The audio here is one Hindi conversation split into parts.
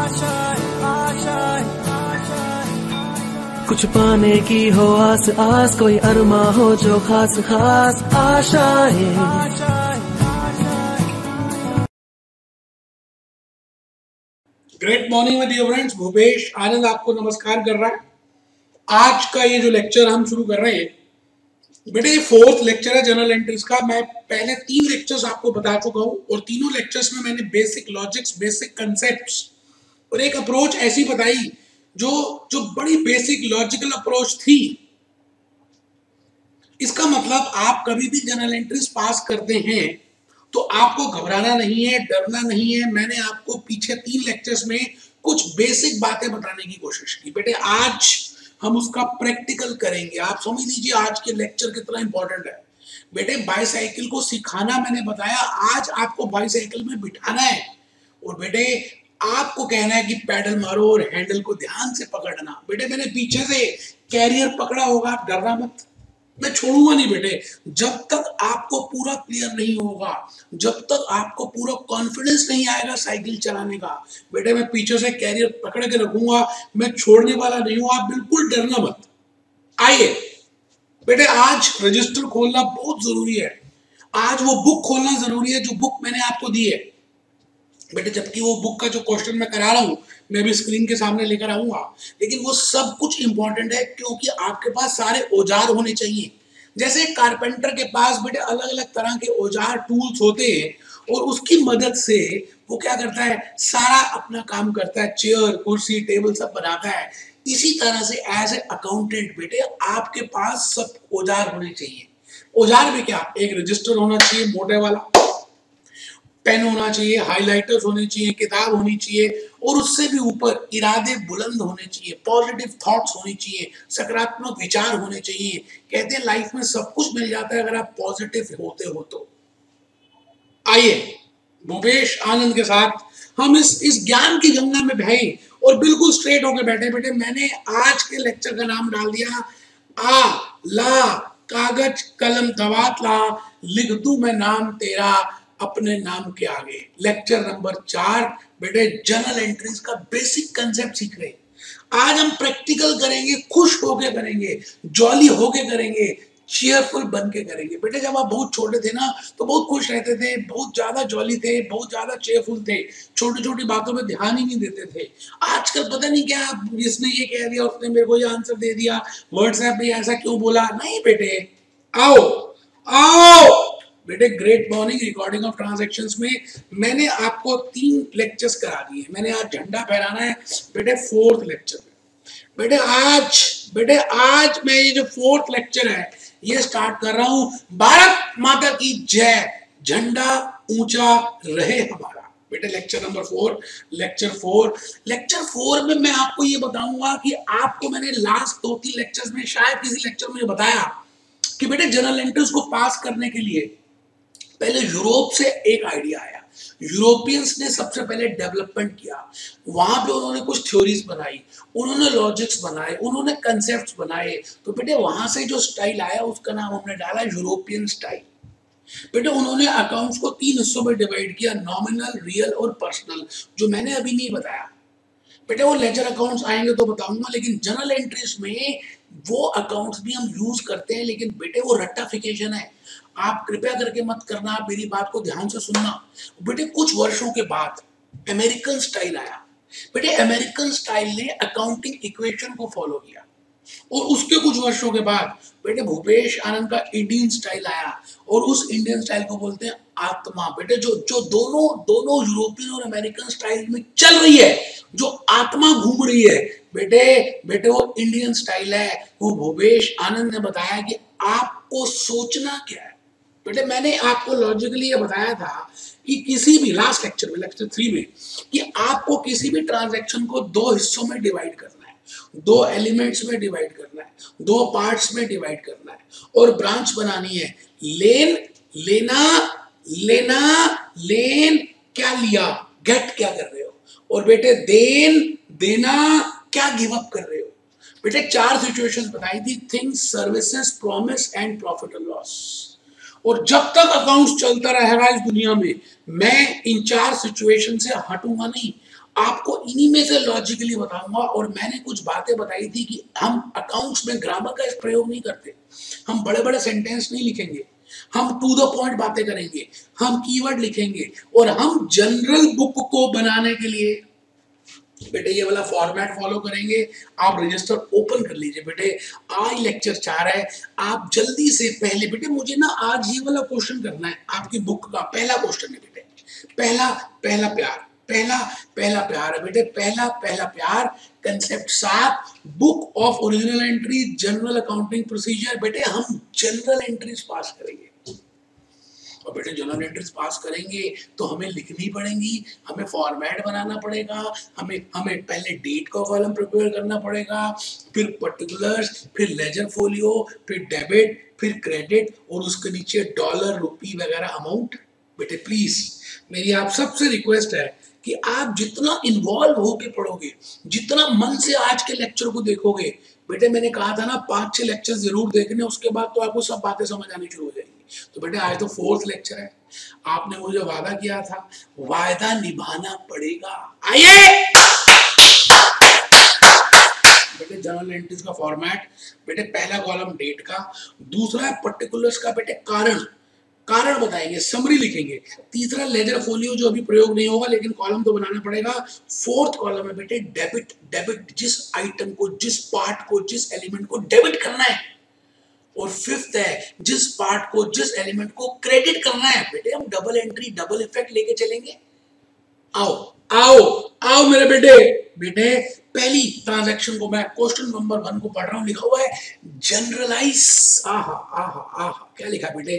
कुछ पाने की हो आस आस, कोई अरमा हो जो खास खास आशाएं। ग्रेट मॉर्निंग में डियर फ्रेंड्स, भूपेश आनंद आपको नमस्कार कर रहा है। आज का ये जो लेक्चर हम शुरू कर रहे हैं बेटे, ये फोर्थ लेक्चर है जनरल एंट्रीज का। मैं पहले 3 लेक्चर्स आपको बता चुका हूँ और तीनों लेक्चर्स में मैंने बेसिक लॉजिक्स, बेसिक कंसेप्ट्स और एक अप्रोच ऐसी बताई जो बड़ी बेसिक लॉजिकल अप्रोच थी। इसका मतलब आप कभी भी जनरल एंट्रीज पास करते हैं तो आपको घबराना नहीं है, डरना नहीं है। मैंने आपको पीछे 3 लेक्चर्स में कुछ बेसिक बातें बताने की कोशिश की। बेटे आज हम उसका प्रैक्टिकल करेंगे। आप समझ लीजिए आज के लेक्चर कितना इंपॉर्टेंट है। बेटे बाईसाइकिल को सिखाना मैंने बताया, आज आपको बाईसाइकिल में बिठाना है और बेटे आपको कहना है कि पैडल मारो और हैंडल को ध्यान से पकड़ना। बेटे मैंने पीछे से कैरियर पकड़ा होगा, डरना मत, मैं छोड़ूंगा नहीं बेटे। जब तक आपको पूरा क्लियर नहीं होगा, जब तक आपको पूरा कॉन्फिडेंस नहीं आएगा साइकिल चलाने का, बेटे मैं पीछे से कैरियर पकड़ के रखूंगा, मैं छोड़ने वाला नहीं हूं। आप बिल्कुल डरना मत। आइए बेटे, आज रजिस्टर खोलना बहुत जरूरी है। आज वो बुक खोलना जरूरी है जो बुक मैंने आपको दी है बेटे। जबकि वो बुक का जो क्वेश्चन मैं करा रहा हूं मैं भी स्क्रीन के सामने लेकर आऊंगा, लेकिन वो सब कुछ इंपॉर्टेंट है क्योंकि आपके पास सारे औजार होने चाहिए। जैसे कारपेंटर के पास बेटे अलग अलग तरह के औजार, टूल्स होते हैं और उसकी मदद से वो क्या करता है, सारा अपना काम करता है, चेयर, कुर्सी, टेबल सब बनाता है। इसी तरह से एज ए अकाउंटेंट बेटे आपके पास सब औजार होने चाहिए। औजार में क्या, एक रजिस्टर होना चाहिए मोटे वाला, पेन होना चाहिए, हाइलाइटर्स होने चाहिए, किताब होनी चाहिए और उससे भी ऊपर इरादे बुलंद होने चाहिए, पॉजिटिव थॉट्स होने चाहिए, सकारात्मक विचार होने चाहिए। कहते हैं लाइफ में सब कुछ मिल जाता है अगर आप पॉजिटिव होते हो तो। आइए भूपेश आनंद के साथ हम इस ज्ञान की गंगा में बहे और बिल्कुल स्ट्रेट होकर बैठे। बेटे मैंने आज के लेक्चर का नाम डाल दिया आ ला कागज कलम दवात ला, लिख दूं मैं नाम तेरा अपने नाम के आगे। लेक्चर नंबर 4 बेटे जनरल एंट्रीज का बेसिक कंसेप्ट सीख रहे। आज हम प्रैक्टिकल करेंगे, खुश होके करेंगे, जॉली होके करेंगे, चीयरफुल बन के करेंगे। बेटे जब आप बहुत छोटे थे ना तो बहुत खुश रहते थे, बहुत ज्यादा जॉली थे, बहुत ज्यादा चेयरफुल थे, छोटी छोटी बातों में ध्यान ही नहीं देते थे। आजकल पता नहीं क्या, जिसने ये कह दिया उसने मेरे को ये आंसर दे दिया, व्हाट्सएप पे ऐसा क्यों बोला। नहीं बेटे, आओ आओ बेटे, great morning recording of transactions में मैंने आपको 3 लेक्चर्स करा दिए। मैंने आज झंडा फहराना है बेटे 4th लेक्चर में। बेटे आज मैं ये जो 4th लेक्चर है ये स्टार्ट कर रहा हूं। भारत माता की जय, झंडा ऊंचा रहे हमारा। बेटे लेक्चर नंबर 4, लेक्चर 4 में मैं आपको ये बताऊंगा कि आपको मैंने लास्ट 2-3 लेक्चर्स में, शायद किसी लेक्चर में बताया कि बेटे जनरल एंट्रीज को पास करने के लिए पहले यूरोप से एक आइडिया आया। यूरोपियंस ने सबसे पहले डेवलपमेंट किया, वहां पे उन्होंने कुछ थ्योरीज बनाई, उन्होंने लॉजिक्स बनाए, उन्होंने कंसेप्ट्स बनाए। तो बेटे वहां से जो स्टाइल आया उसका नाम हमने डाला यूरोपियन स्टाइल। बेटे उन्होंने अकाउंट्स को 3 हिस्सों में डिवाइड किया, नॉमिनल, रियल और पर्सनल, जो मैंने अभी नहीं बताया। बेटे वो लेजर अकाउंट्स आएंगे तो बताऊंगा, लेकिन जनरल एंट्रीज में वो अकाउंट्स भी हम यूज करते हैं, लेकिन बेटे वो रट्टाफिकेशन है। आप कृपया करके मत करना, आप मेरी बात को ध्यान से सुनना। बेटे कुछ वर्षों के बाद अमेरिकन स्टाइल आया। बेटे अमेरिकन स्टाइल ने अकाउंटिंग इक्वेशन को फॉलो किया और उसके कुछ वर्षों के बाद बेटे भूपेश आनंद का इंडियन स्टाइल आया और उस इंडियन स्टाइल को बोलते हैं आत्मा। बेटे जो दोनों यूरोपियन और अमेरिकन स्टाइल में चल रही है, जो आत्मा घूम रही है, बेटे वो इंडियन स्टाइल है। वो भूपेश आनंद ने बताया कि आपको सोचना क्या है। बेटे मैंने आपको लॉजिकली ये बताया था कि किसी भी लास्ट लेक्चर में, लेक्चर 3 में, कि आपको किसी भी ट्रांजैक्शन को 2 हिस्सों में डिवाइड करना है, 2 एलिमेंट्स में डिवाइड करना है, 2 पार्ट्स में डिवाइड करना है और ब्रांच बनानी है। लेन क्या लिया, गेट क्या कर रहे हो, और बेटे देना क्या गिव अप कर रहे हो। बेटे 4 सिचुएशंस बताई थी, things, services, promise and profit और लॉस। और जब तक अकाउंट्स चलता रहेगा इस दुनिया में, मैं इन 4 सिचुएशन से हटूंगा नहीं। आपको इन्हीं में से लॉजिकली बताऊंगा। और मैंने कुछ बातें बताई थी कि हम अकाउंट्स में ग्रामर का प्रयोग नहीं करते, हम बड़े बड़े सेंटेंस नहीं लिखेंगे, हम टू द पॉइंट बातें करेंगे, हम कीवर्ड लिखेंगे, और हम जनरल बुक को बनाने के लिए बेटे ये वाला फॉर्मेट फॉलो करेंगे। आप रजिस्टर ओपन कर लीजिए बेटे, आज लेक्चर 4 है। आप जल्दी से पहले बेटे मुझे ना आज ये वाला क्वेश्चन करना है, आपकी बुक का पहला क्वेश्चन है बेटे, पहला पहला प्यार, पहला पहला प्यार है बेटे, पहला पहला प्यार concept 7 book of original entry general accounting procedure. बेटे हम जनरल एंट्रीज पास करेंगे, और बेटे जनरल एंट्रीज पास करेंगे तो हमें लिखनी पड़ेंगी, हमें फॉर्मेट बनाना पड़ेगा, हमें हमें पहले डेट का कॉलम प्रिपेयर करना पड़ेगा, फिर पर्टिकुलर्स, फिर लेजर फोलियो, फिर डेबिट, फिर क्रेडिट, और उसके नीचे डॉलर रुपी वगैरह अमाउंट। बेटे प्लीज मेरी आप सबसे रिक्वेस्ट है कि आप जितना इन्वॉल्व होके पढ़ोगे, जितना मन से आज के लेक्चर को देखोगे, बेटे मैंने कहा था ना 5-6 लेक्चर जरूर देखने, उसके बाद तो आपको सब बातें समझ आनी शुरू हो जाएगी। तो बेटे आज तो 4th लेक्चर है, आपने मुझे वादा किया था, वायदा निभाना पड़ेगा। आइए बेटे जनरल एंट्रीज का फॉर्मेट, बेटे पहला कॉलम डेट का, दूसरा है पर्टिकुलर्स का बेटे कारण, कारण बताएंगे, समरी लिखेंगे, तीसरा लेजर फोलियो जो अभी प्रयोग नहीं होगा लेकिन कॉलम तो बनाना पड़ेगा, 4th कॉलम है बेटे डेबिट, डेबिट जिस आइटम को, जिस पार्ट को, जिस एलिमेंट को डेबिट करना है, और 5th है जिस पार्ट को, जिस एलिमेंट को क्रेडिट करना है। बेटे हम डबल एंट्री डबल इफेक्ट लेके चलेंगे। आओ आओ आओ मेरे बेटे, बेटे पहली ट्रांजैक्शन को मैं क्वेश्चन नंबर 1 को पढ़ रहा हूं, लिखा हुआ है जनरलाइज, आहा आहा आहा क्या लिखा बेटे,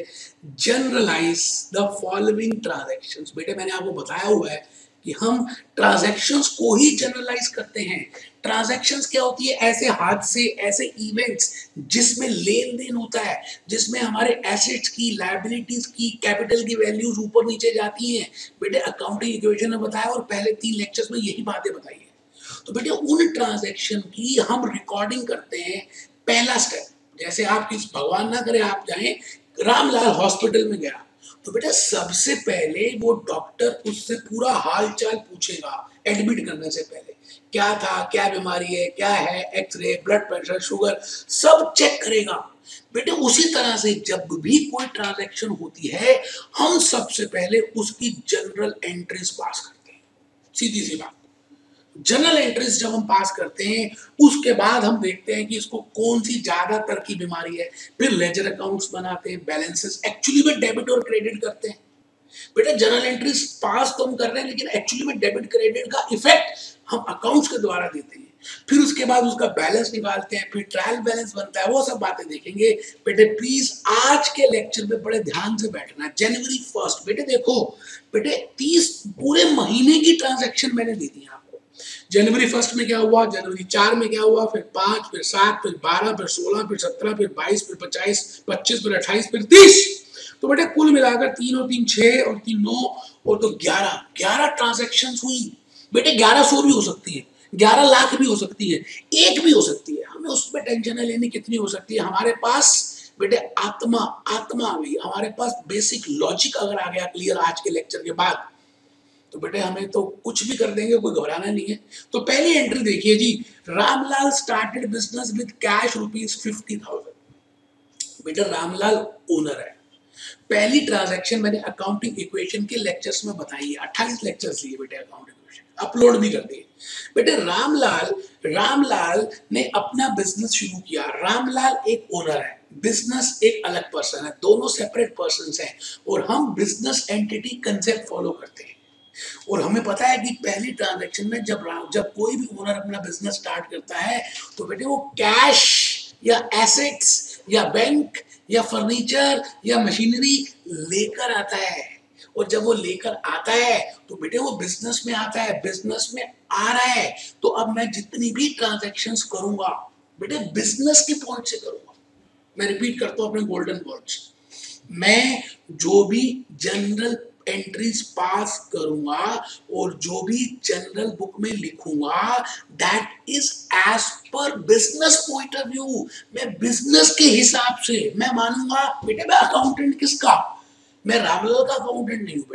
जनरलाइज द फॉलोइंग ट्रांजैक्शंस। बेटे मैंने आपको बताया हुआ है कि हम ट्रांजैक्शंस को ही जनरलाइज करते हैं। ट्रांजैक्शंस क्या होती है, ऐसे हादसे, ऐसे इवेंट्स जिसमें लेन देन होता है, जिसमें हमारे एसेट्स की, लायबिलिटीज की, कैपिटल की वैल्यूज ऊपर नीचे जाती हैं। बेटे अकाउंटिंग इक्वेशन में बताया और पहले 3 लेक्चर्स में यही बातें बताई है। तो बेटे उन ट्रांजैक्शन की हम रिकॉर्डिंग करते हैं। पहला स्टेप, जैसे आप किस भगवान ना करे आप जाएं रामलाल हॉस्पिटल में गया, तो बेटा सबसे पहले वो डॉक्टर उससे पूरा हाल चाल पूछेगा एडमिट करने से पहले, क्या था, क्या बीमारी है, क्या है, एक्सरे, ब्लड प्रेशर, शुगर, सब चेक करेगा। बेटे उसी तरह से जब भी कोई ट्रांजैक्शन होती है हम सबसे पहले उसकी जनरल एंट्रीज पास करते हैं। सीधी सी बात, जनरल एंट्रीज जब हम पास करते हैं उसके बाद हम देखते हैं कि इसको कौन सी ज्यादातर की बीमारी है, फिर लेजर अकाउंट्स बनाते हैं, बैलेंसेस एक्चुअली में डेबिट और क्रेडिट करते हैं। बेटा जनरल एंट्रीज पास तो हम कर रहे हैं लेकिन एक्चुअली में डेबिट क्रेडिट का इफेक्ट हम अकाउंट्स के द्वारा देते हैं। फिर उसके बाद उसका बैलेंस निकालते हैं, फिर ट्रायल बैलेंस बनता है, वो सब बातें देखेंगे। बेटे प्लीज आज के लेक्चर में बड़े ध्यान से बैठना। जनवरी 1 बेटे देखो, बेटे 30 पूरे महीने की ट्रांजैक्शन मैंने दी थी आपको। जनवरी 1 में क्या हुआ, जनवरी 4 में क्या हुआ, फिर 5, फिर 7, फिर 12, फिर 16, फिर 17, फिर 22, फिर 25, फिर 28, फिर 30। तो बेटे कुल मिलाकर 3 और 3 6 और 3 9 और तो 11 ट्रांजैक्शंस हुई। बेटे 1100 भी हो सकती है, 11 लाख भी हो सकती है, 1 भी हो सकती है, हमें उसमें टेंशन है लेनी कितनी हो सकती है। हमारे पास बेटे आत्मा आ गई, हमारे पास बेसिक लॉजिक अगर आ गया क्लियर आज के लेक्चर के बाद, तो बेटे हमें तो कुछ भी कर देंगे, कोई घबराना नहीं है। तो पहली एंट्री देखिए जी, Ramlal started business with cash ₹50,000। बेटा रामलाल ओनर है। पहली ट्रांजैक्शन मैंने अकाउंटिंग इक्वेशन के लेक्चर्स में बताई है, 28 लेक्चर्स लिए बेटे अकाउंटिंग इक्वेशन, अपलोड भी कर दिए। बेटे रामलाल ने अपना बिजनेस शुरू किया। रामलाल एक ओनर है, बिजनेस एक अलग पर्सन है, दोनों सेपरेट पर्सन्स हैं, और हम बिजनेस एंटिटी कंसेप्ट फॉलो करते हैं। और हमें पता है कि पहली ट्रांजैक्शन में जब कोई भी ओनर अपना बिजनेस स्टार्ट करता है तो बेटे वो कैश या एसेट्स या बैंक या फर्नीचर या मशीनरी लेकर आता है, और जब वो लेकर आता है तो बेटे वो बिजनेस में आता है, बिजनेस में आ रहा है तो अब मैं जितनी भी ट्रांजैक्शंस करूंगा बेटे बिजनेस के पॉइंट से करूंगा। मैं रिपीट करता हूं अपने गोल्डन वर्ड्स, मैं जो भी जनरल एंट्रीज पास करूंगा और जो भी जनरल बुक में लिखूंगा that is as per business point of view. मैं बिजनेस के हिसाब से मैं मानूंगा। बेटे मैं अकाउंटेंट किसका, मैं रामलाल का अकाउंटेंट नहीं हूं बेटे,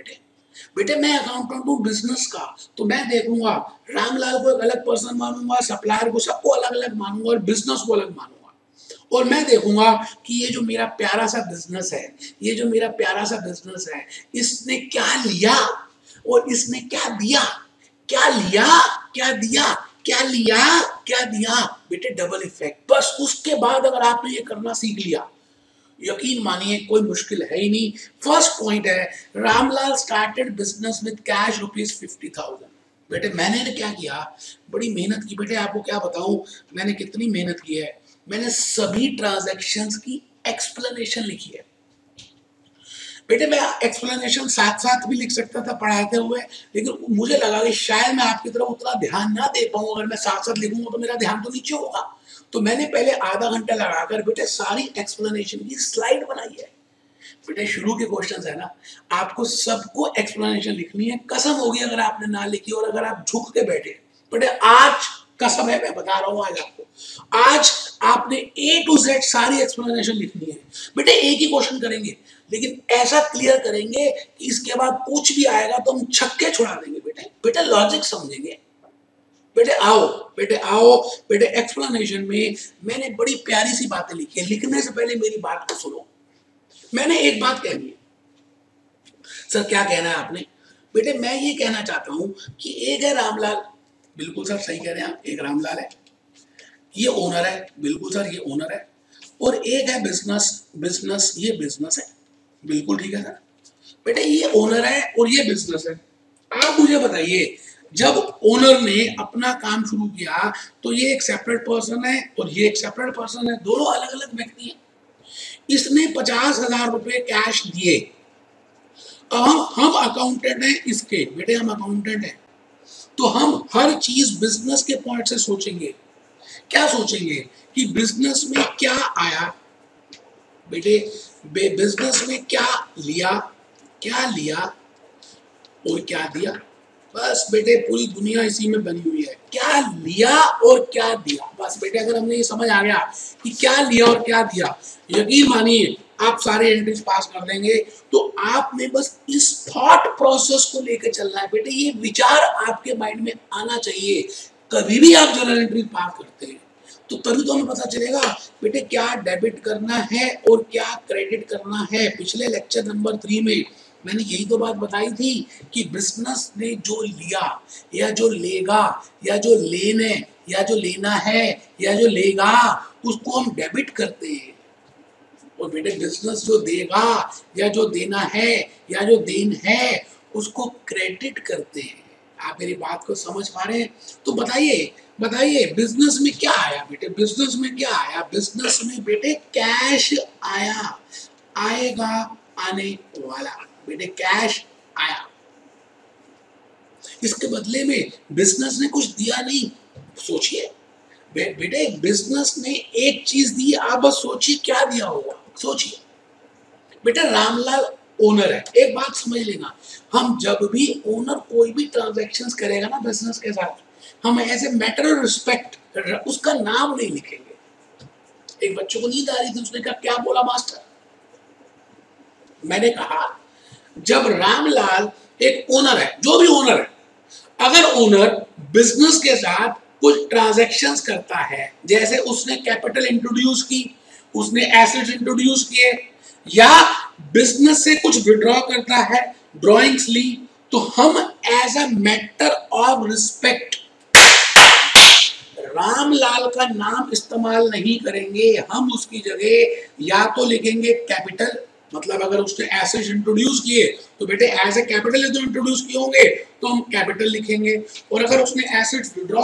बेटे मैं अकाउंटेंट हूँ बिजनेस का, तो मैं देखूंगा रामलाल को एक अलग पर्सन मानूंगा, सप्लायर को सबको अलग अलग मानूंगा और बिजनेस को अलग मानूंगा। और मैं देखूंगा कि ये जो मेरा प्यारा सा बिजनेस है, ये जो मेरा प्यारा सा बिजनेस है, इसने क्या लिया और इसने क्या दिया, क्या लिया क्या दिया, क्या लिया क्या दिया। बेटे डबल इफेक्ट। बस उसके बाद अगर आपने ये करना सीख लिया, यकीन मानिए कोई मुश्किल है ही नहीं। फर्स्ट पॉइंट है, Ramlal started business with cash ₹50,000। बेटे मैंने क्या किया, बड़ी मेहनत की। बेटे आपको क्या बताऊं मैंने कितनी मेहनत की है। मैंने सभी ट्रांजैक्शंस की एक्सप्लेनेशन लिखी है। बेटे मैं एक्सप्लेनेशन साथ साथ भी लिख सकता था पढ़ाते हुए, लेकिन मुझे लगा कि शायद मैं आपकी तरफ उतना ध्यान ना दे पाऊं। अगर मैं साथ साथ लिखूंगा तो मेरा ध्यान तो नीचे होगा। तो मैंने पहले आधा घंटा लगाकर बेटे सारी एक्सप्लेनेशन की स्लाइड बनाई है। बेटे शुरू के क्वेश्चंस है ना, आपको सबको एक्सप्लेनेशन लिखनी है। कसम होगी अगर आपने ना लिखी और अगर आप झुक के बैठे। बेटे आज कसम है, मैं बता रहा हूं आज आपको, आज आपने A to Z सारी एक्सप्लेनेशन लिखनी है। बेटे एक ही क्वेश्चन करेंगे, लेकिन ऐसा क्लियर करेंगे कि इसके बाद कुछ भी आएगा तो हम छक्के छुड़ा देंगे। बेटे लॉजिक समझेंगे। बेटे आओ, बेटे आओ। बेटे एक्सप्लेनेशन में मैंने बड़ी प्यारी सी बातें लिखी है। लिखने से पहले मेरी बात को सुनो। मैंने एक बात कहनी है। सर क्या कहना है आपने? बेटे मैं ये कहना चाहता हूं कि एक है रामलाल, बिल्कुल सर सही कह रहे हैं आप, एक रामलाल है, ये ओनर है, बिल्कुल सर ये ओनर है, और एक है बिजनेस, बिजनेस ये बिजनेस है, बिल्कुल ठीक है सर। बेटे ये ओनर है और ये बिजनेस है। आप मुझे बताइए, जब ओनर ने अपना काम शुरू किया तो ये एक सेपरेट पर्सन है और ये एक सेपरेट पर्सन है, दोनों अलग अलग व्यक्ति हैं। इसने 50,000 रुपए कैश दिए। हम अकाउंटेंट हैं इसके, बेटे हम अकाउंटेंट हैं, तो हम हर चीज बिजनेस के पॉइंट से सोचेंगे। क्या सोचेंगे कि बिजनेस में क्या आया, बेटे बिजनेस में क्या लिया और क्या दिया। बस बेटे पूरी दुनिया इसी में बनी हुई है, क्या लिया और क्या दिया। बस बेटे अगर हमने ये समझ आ गया कि क्या लिया और क्या दिया, यकीन मानिए आप सारे एंट्रीज पास कर देंगे। तो आपने बस इस थॉट प्रोसेस को लेकर चलना है। बेटे ये विचार आपके माइंड में आना चाहिए। कभी भी आप जर्नल एंट्री पास करते हैं तो तभी तो हमें पता चलेगा बेटे क्या डेबिट करना है और क्या क्रेडिट करना है। पिछले लेक्चर नंबर 3 में मैंने यही तो बात बताई थी कि बिजनेस ने जो लिया या जो लेगा या जो लेने या जो लेना है या जो लेगा उसको हम डेबिट करते हैं, और बेटे बिजनेस जो देगा या जो देना है या जो देन है उसको क्रेडिट करते हैं। आप मेरी बात को समझ पा रहे हैं? तो बताइए बताइए बिजनेस में क्या आया बेटे, बिजनेस में क्या आया? बिजनेस में बेटे कैश आया, आएगा, आने वाला। बेटे कैश आया, इसके बदले में बिजनेस ने कुछ दिया नहीं। सोचिए बेटे बिजनेस ने एक चीज दी, आप बस सोचिए क्या दिया होगा। सोचिए बेटा रामलाल ओनर है। एक बात समझ लेना, हम जब भी ओनर कोई भी ट्रांजैक्शंस करेगा ना बिजनेस के साथ, हम as a matter of respect उसका नाम नहीं लिखेंगे। एक बच्चे को नींद आ रही थी, उसने कहा क्या बोला मास्टर? मैंने कहा जब रामलाल एक ओनर है, जो भी ओनर है, अगर ओनर बिजनेस के साथ कुछ ट्रांजैक्शंस करता है, जैसे उसने कैपिटल इंट्रोड्यूस की, उसने एसेट्स इंट्रोड्यूस किए, या बिजनेस से कुछ विड्रॉ करता है, ड्रॉइंग्स ली, तो हम as a matter of respect Ramlal का नाम इस्तेमाल नहीं करेंगे। हम उसकी जगह या तो लिखेंगे कैपिटल, मतलब अगर उसने एसेट्स इंट्रोड्यूस किए तो बेटे एज ए कैपिटल तो इंट्रोड्यूस किए होंगे तो हम कैपिटल लिखेंगे, और अगर उसने एसेट्स विड्रॉ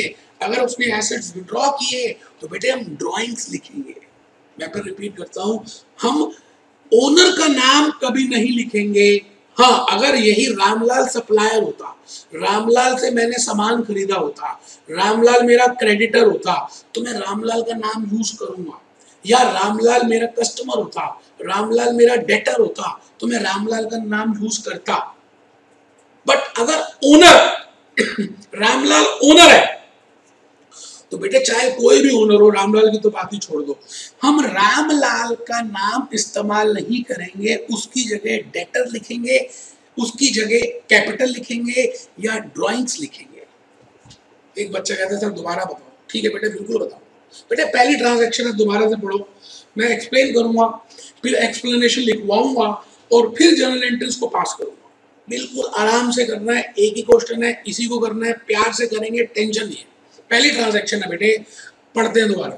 किए तो बेटे हम ड्रॉइंग्स लिखेंगे। मैं फिर रिपीट करता हूं, हम ओनर का नाम कभी नहीं लिखेंगे। हाँ, अगर यही रामलाल सप्लायर होता, रामलाल से मैंने सामान खरीदा होता, रामलाल मेरा क्रेडिटर होता, तो मैं रामलाल का नाम यूज करूंगा, या रामलाल मेरा कस्टमर होता, रामलाल मेरा डेटर होता, तो मैं रामलाल का नाम यूज करता। बट अगर ओनर रामलाल ओनर है तो बेटे चाहे कोई भी ओनर हो, रामलाल की तो बात ही छोड़ दो, हम रामलाल का नाम इस्तेमाल नहीं करेंगे, उसकी जगह डेटर लिखेंगे। उसकी जगह कैपिटल लिखेंगे या ड्राइंग्स लिखेंगे? एक बच्चा कहता है सर दोबारा बताओ। ठीक है बेटे, बिल्कुल बताओ। बेटे पहली ट्रांजैक्शन है, दोबारा से पढ़ो, मैं एक्सप्लेन करूंगा, फिर एक्सप्लेनेशन लिखवाऊंगा और फिर जर्नल एंट्रीज को पास करूंगा। बिल्कुल आराम से करना है, एक ही क्वेश्चन है, इसी को करना है, प्यार से करेंगे, टेंशन नहीं है। पहली ट्रांजैक्शन है बेटे, पढ़ते हैं दोबारा।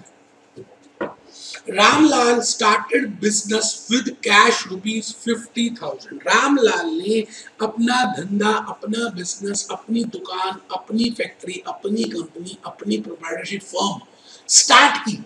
Ramlal started business with cash ₹50,000। Ramlal ने अपना धंधा, अपना बिजनेस, अपनी दुकान, अपनी फैक्ट्री, अपनी कंपनी, अपनी प्रोप्राइटरशिप फर्म स्टार्ट की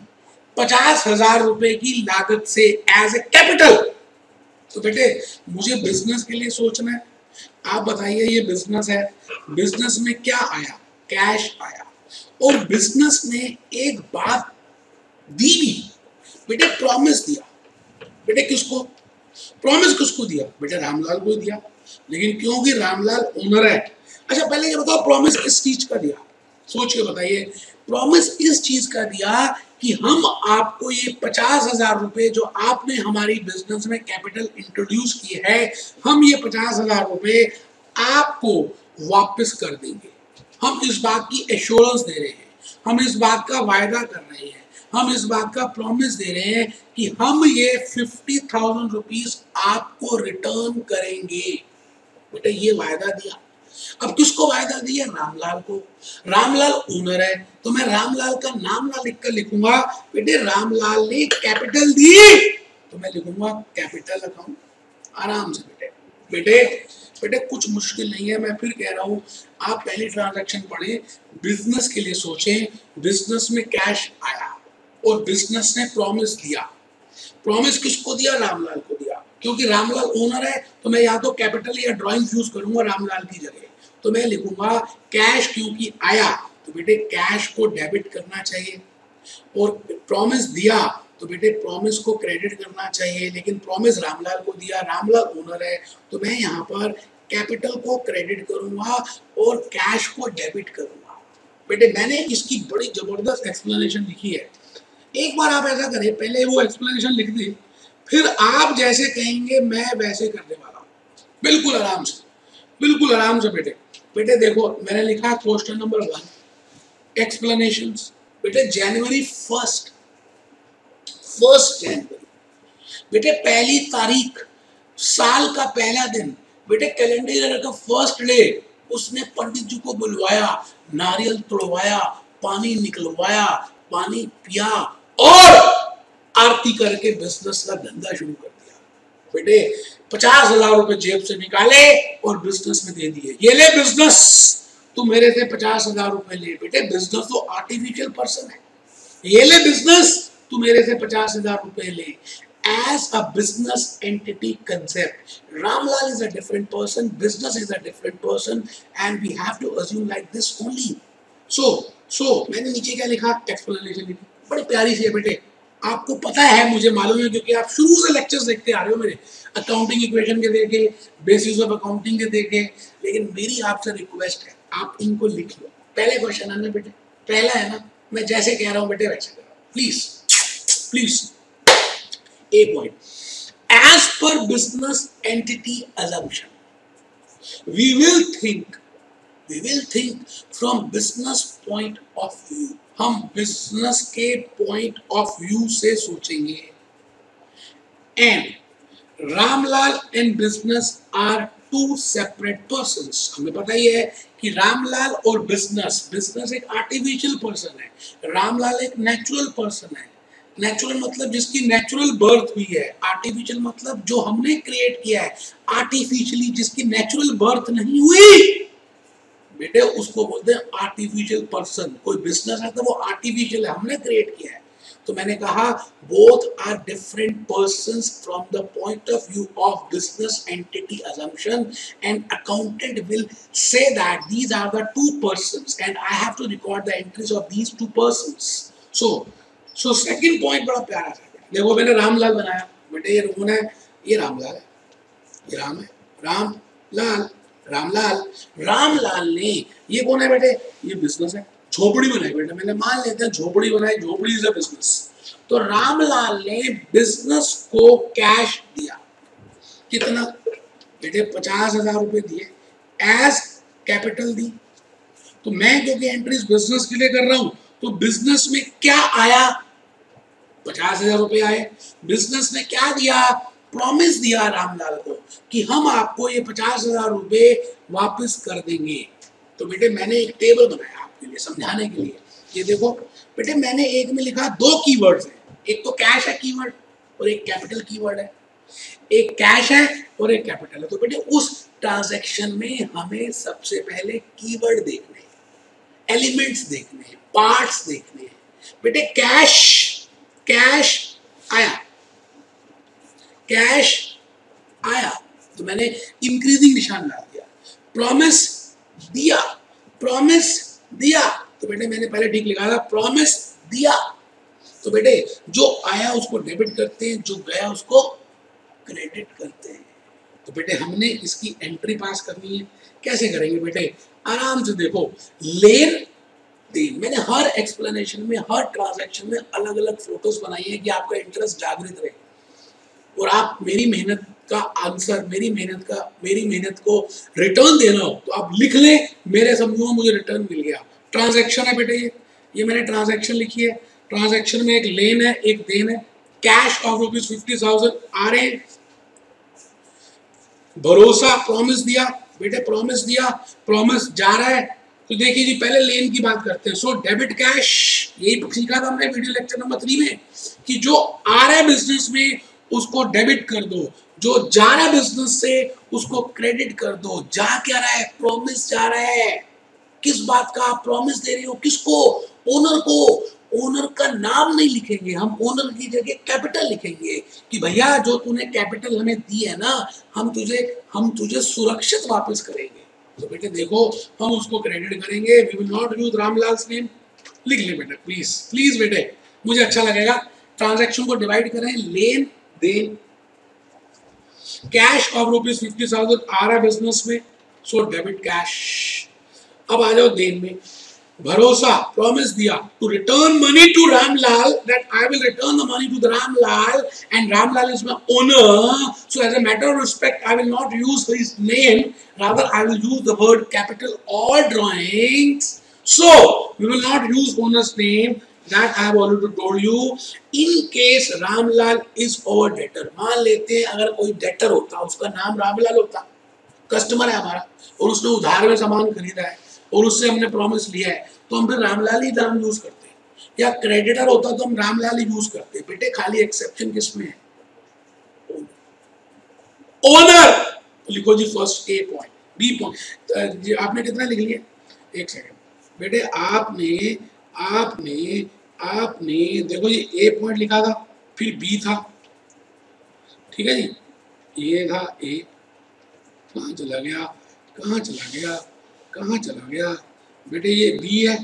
50,000 रुपए की लागत से एज ए कैपिटल। तो बेटे मुझे बिजनेस के लिए सोचना है, आप बताइए ये बिजनेस है, बिजनेस में क्या आया? कैश आया। और बिजनेस ने एक बात दी भी, बेटे प्रॉमिस दिया। बेटे किसको प्रॉमिस, किसको दिया? बेटे रामलाल को दिया, लेकिन क्योंकि रामलाल ओनर है। अच्छा पहले ये बताओ प्रॉमिस किस चीज का दिया, सोच के बताइए। प्रॉमिस इस चीज का दिया कि हम आपको ये 50,000 रुपए जो आपने हमारी बिजनेस में कैपिटल इंट्रोड्यूस की है, हम ये 50,000 रुपए आपको वापस कर देंगे। हम इस बात की एश्योरेंस दे रहे हैं, हम इस बात का वायदा कर रहे हैं, हम इस बात का प्रॉमिस दे रहे हैं कि हम ये 50,000 रुपीज आपको रिटर्न करेंगे। बेटा ये वायदा दिया। अब किसको वायदा दिया? रामलाल को। रामलाल ओनर है, तो मैं रामलाल का नाम ना लिखकर लिखूंगा बेटे रामलाल ने कैपिटल दी, तो मैं लिखूंगा कैपिटल अकाउंट। आराम से बेटे। बेटे बेटे कुछ मुश्किल नहीं है, मैं फिर कह रहा हूं, आप पहली ट्रांजैक्शन पढ़ें, बिजनेस के लिए सोचें। बिजनेस में कैश आया और बिजनेस ने प्रॉमिस दिया। प्रॉमिस किसको दिया? रामलाल को दिया। क्योंकि रामलाल ओनर है तो मैं या तो कैपिटल या ड्राइंग यूज करूंगा रामलाल की जगह, तो मैं लिखूंगा कैश क्योंकि आया, तो बेटे कैश को डेबिट करना चाहिए। और प्रॉमिस दिया तो बेटे प्रॉमिस को क्रेडिट करना चाहिए, लेकिन प्रॉमिस रामलाल को दिया, रामलाल ओनर है, तो मैं यहाँ पर कैपिटल को क्रेडिट करूंगा और कैश को डेबिट करूंगा। बेटे मैंने इसकी बड़ी जबरदस्त एक्सप्लेनेशन लिखी है। एक बार आप ऐसा करें, पहले वो एक्सप्लेनेशन लिख दें, फिर आप जैसे कहेंगे मैं वैसे करने वाला हूँ। बिल्कुल आराम से, बिल्कुल आराम से बेटे। बेटे देखो मैंने लिखा क्वेश्चन नंबर 1 एक्सप्लेनेशंस। बेटे जनवरी 1 जनवरी, बेटे पहली तारीख, साल का पहला दिन, बेटे कैलेंडर ईयर का फर्स्ट डे, उसने पंडित जी को बुलवाया, नारियल तोड़वाया, पानी निकलवाया, पानी पिया और आरती करके बिजनेस का धंधा शुरू कर दिया। बेटे 50,000 रुपए जेब से निकाले और बिजनेस में दे दिए, ये ले बिजनेस, तू मेरे से 50,000 रुपए ले। बेटे बिजनेस तो आर्टिफिशियल पर्सन है, ये ले बिजनेस, तू मेरे से 50,000 रुपए ले। As a business entity concept, Ramlal is a different person, business is a different person, and we have to assume like this only. So मैंने नीचे क्या लिखा? एक्सप्लेनेशन लिखी, बड़ी प्यारी सी है बेटे। आपको पता है, मुझे मालूम है, क्योंकि आप शुरू से लेक्चर्स देखते आ रहे हो मेरे, अकाउंटिंग इक्वेशन के देखे, बेसिस ऑफ अकाउंटिंग के देखे, लेकिन मेरी आपसे रिक्वेस्ट है आप इनको लिख लो। पहले क्वेश्चन है ना बेटे, पहला है ना, मैं जैसे कह रहा हूँ बेटे वैसे करो please please. A point. As per business entity assumption, we will think from business point of view. हम business के point of view से सोचेंगे। And Ramlal and business are two separate persons. हमें पता ही है कि रामलाल और बिजनेस एक आर्टिफिशियल पर्सन है, रामलाल एक नेचुरल पर्सन है। नेचुरल मतलब जिसकी नेचुरल बर्थ हुई है, आर्टिफिशियल मतलब जो हमने क्रिएट किया है आर्टिफिशियली, जिसकी नेचुरल बर्थ नहीं हुई बेटे उसको बोलते हैं आर्टिफिशियल पर्सन। कोई बिजनेस है तो वो आर्टिफिशियल है, हमने क्रिएट किया है। तो मैंने कहा both are different persons from the point of view of business entity assumption, and accountant will say that these are the two persons and I have to record the entries of these two persons. So second point बड़ा प्यारा था। देखो मैंने रामलाल बनाया, बेटे ये कौन है? ये रामलाल है, ये राम है, रामलाल, रामलाल। रामलाल ने, ये कौन है बेटे? ये बिजनेस है। झोपड़ी बनाई बेटे, मैंने मान लेते हैं झोपड़ी बनाई, झोपड़ी इज अ बिजनेस। तो रामलाल ने बिजनेस को कैश दिया, कितना? बेटे 50,000 रुपए दिए, एज कैपिटल दी। तो मैं क्योंकि एंट्रीज बिजनेस के लिए कर रहा हूं, तो बिजनेस में क्या आया, 50,000 रुपए आए। बिजनेस ने क्या दिया, प्रॉमिस दिया रामलाल को कि हम आपको ये 50,000 रुपए वापस कर देंगे। तो बेटे मैंने एक टेबल बनाया आपके लिए समझाने के लिए। ये देखो बेटे, मैंने एक में लिखा 2 कीवर्ड्स है, एक तो कैश है कीवर्ड और एक कैपिटल कीवर्ड है। एक कैश है और एक कैपिटल है। तो बेटे उस ट्रांजैक्शन में हमें सबसे पहले कीवर्ड देखने हैं, एलिमेंट्स देखने हैं, पार्ट्स देखने हैं। बेटे कैश, कैश आया, कैश आया, तो मैंने इंक्रीजिंग निशान डाल दिया। प्रॉमिस दिया, प्रॉमिस दिया, तो बेटे मैंने पहले ठीक लिखा था, प्रॉमिस दिया। तो बेटे जो आया उसको डेबिट करते हैं, जो गया उसको क्रेडिट करते हैं। तो बेटे हमने इसकी एंट्री पास करनी है। कैसे करेंगे बेटे, आराम से देखो, लेन देन। मैंने हर एक्सप्लेनेशन में, हर ट्रांजैक्शन में अलग अलग फोटोज बनाई है कि आपका इंटरेस्ट जागृत रहे और आप मेरी मेहनत का आंसर, मेरी मेहनत को रिटर्न देना हो तो आप लिख लें, मेरे समझो मुझे रिटर्न मिल गया। ट्रांजैक्शन है बेटे, ये मैंने ट्रांजैक्शन लिखी है। ट्रांजैक्शन में एक लेन है, एक देन है। कैश ऑफ ₹50,000 आ रहे हैं। भरोसा, प्रॉमिस दिया बेटे, प्रॉमिस दिया, प्रॉमिस जा रहा है। तो देखिए जी, पहले लेन की बात करते हैं। सो डेबिट कैश, यही सीखा था हमने वीडियो लेक्चर नंबर 3 में कि जो आ रहा है बिजनेस में उसको डेबिट कर दो, जो जा रहा है बिजनेस से उसको क्रेडिट कर दो। जा क्या रहा है, प्रॉमिस जा रहा है। किस बात का आप प्रॉमिस दे रहे हो, किसको, ओनर को। ओनर का नाम नहीं लिखेंगे हम, ओनर की जगह कैपिटल लिखेंगे कि भैया जो तूने कैपिटल हमें दी है ना, हम तुझे सुरक्षित वापस करेंगे। तो बेटे देखो, हम उसको क्रेडिट करेंगे। We will not use Ramlal's name. लिख ले बेटा प्लीज, प्लीज बेटे, मुझे अच्छा लगेगा। ट्रांजैक्शन को डिवाइड करें, लेन देन। कैश ऑफ ₹50,000 आ रहा है बिजनेस में, सो डेबिट कैश। अब आ जाओ देन में। भरोसा, प्रॉमिस दिया to return money to Ramlal, that I will return the money to the Ramlal and Ramlal is my owner, so as a matter of respect I will not use his name, rather I will use the word capital or drawings. So we will not use owner's name, that I have already told you. In case Ramlal is over debtor, मान लेते हैं अगर कोई डेटर होता, उसका नाम रामलाल होता, कस्टमर है हमारा और उसने उधार में सामान खरीदा है और उससे हमने प्रॉमिस लिया है, तो हम फिर रामलाल ही नाम यूज करते हैं। या क्रेडिटर होता तो हम रामलाल ही यूज करते हैं। बेटे खाली एक्सेप्शन किसमें है, ओनर। लिखो जी first A point, B point. आपने कितना लिख लिया, एक सेकंड बेटे। आपने देखो जी, ए पॉइंट लिखा था, फिर बी था, ठीक है जी, ये था ए, कहाँ चला गया, कहाँ चला गया, कहाँ चला गया बेटे, ये बी है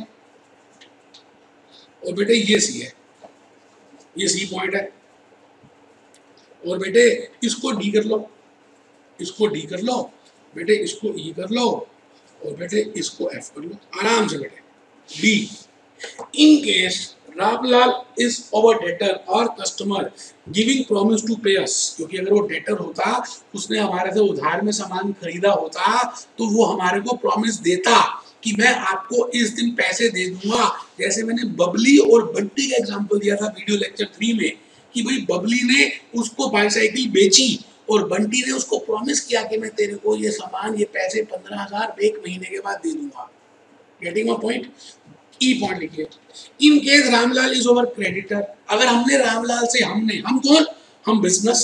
और बेटे ये सी है, ये सी पॉइंट है। और बेटे इसको डी कर लो, इसको डी कर लो बेटे, इसको ई कर लो और बेटे इसको एफ कर लो आराम से बेटे। D, in case Ramlal is over debtor और customer giving promise to pay us, क्योंकि अगर वो डेटर होता, उसने हमारे से उधार में सामान खरीदा होता, तो वो हमारे को प्रॉमिस देता कि मैं आपको इस दिन पैसे दे दूंगा। जैसे मैंने बबली और बंटी का एग्जांपल दिया था वीडियो लेक्चर 3 में कि भाई बबली ने उसको बाईसाइकिल बेची और बंटी ने उसको प्रॉमिस किया कि मैं तेरे को ये सामान, ये पैसे 15,000 1 महीने के बाद दे दूंगा। Getting my point. E point लिखिए। In case Ramlal is over creditor, अगर हमने रामलाल से, हम कौन, हम बिजनेस,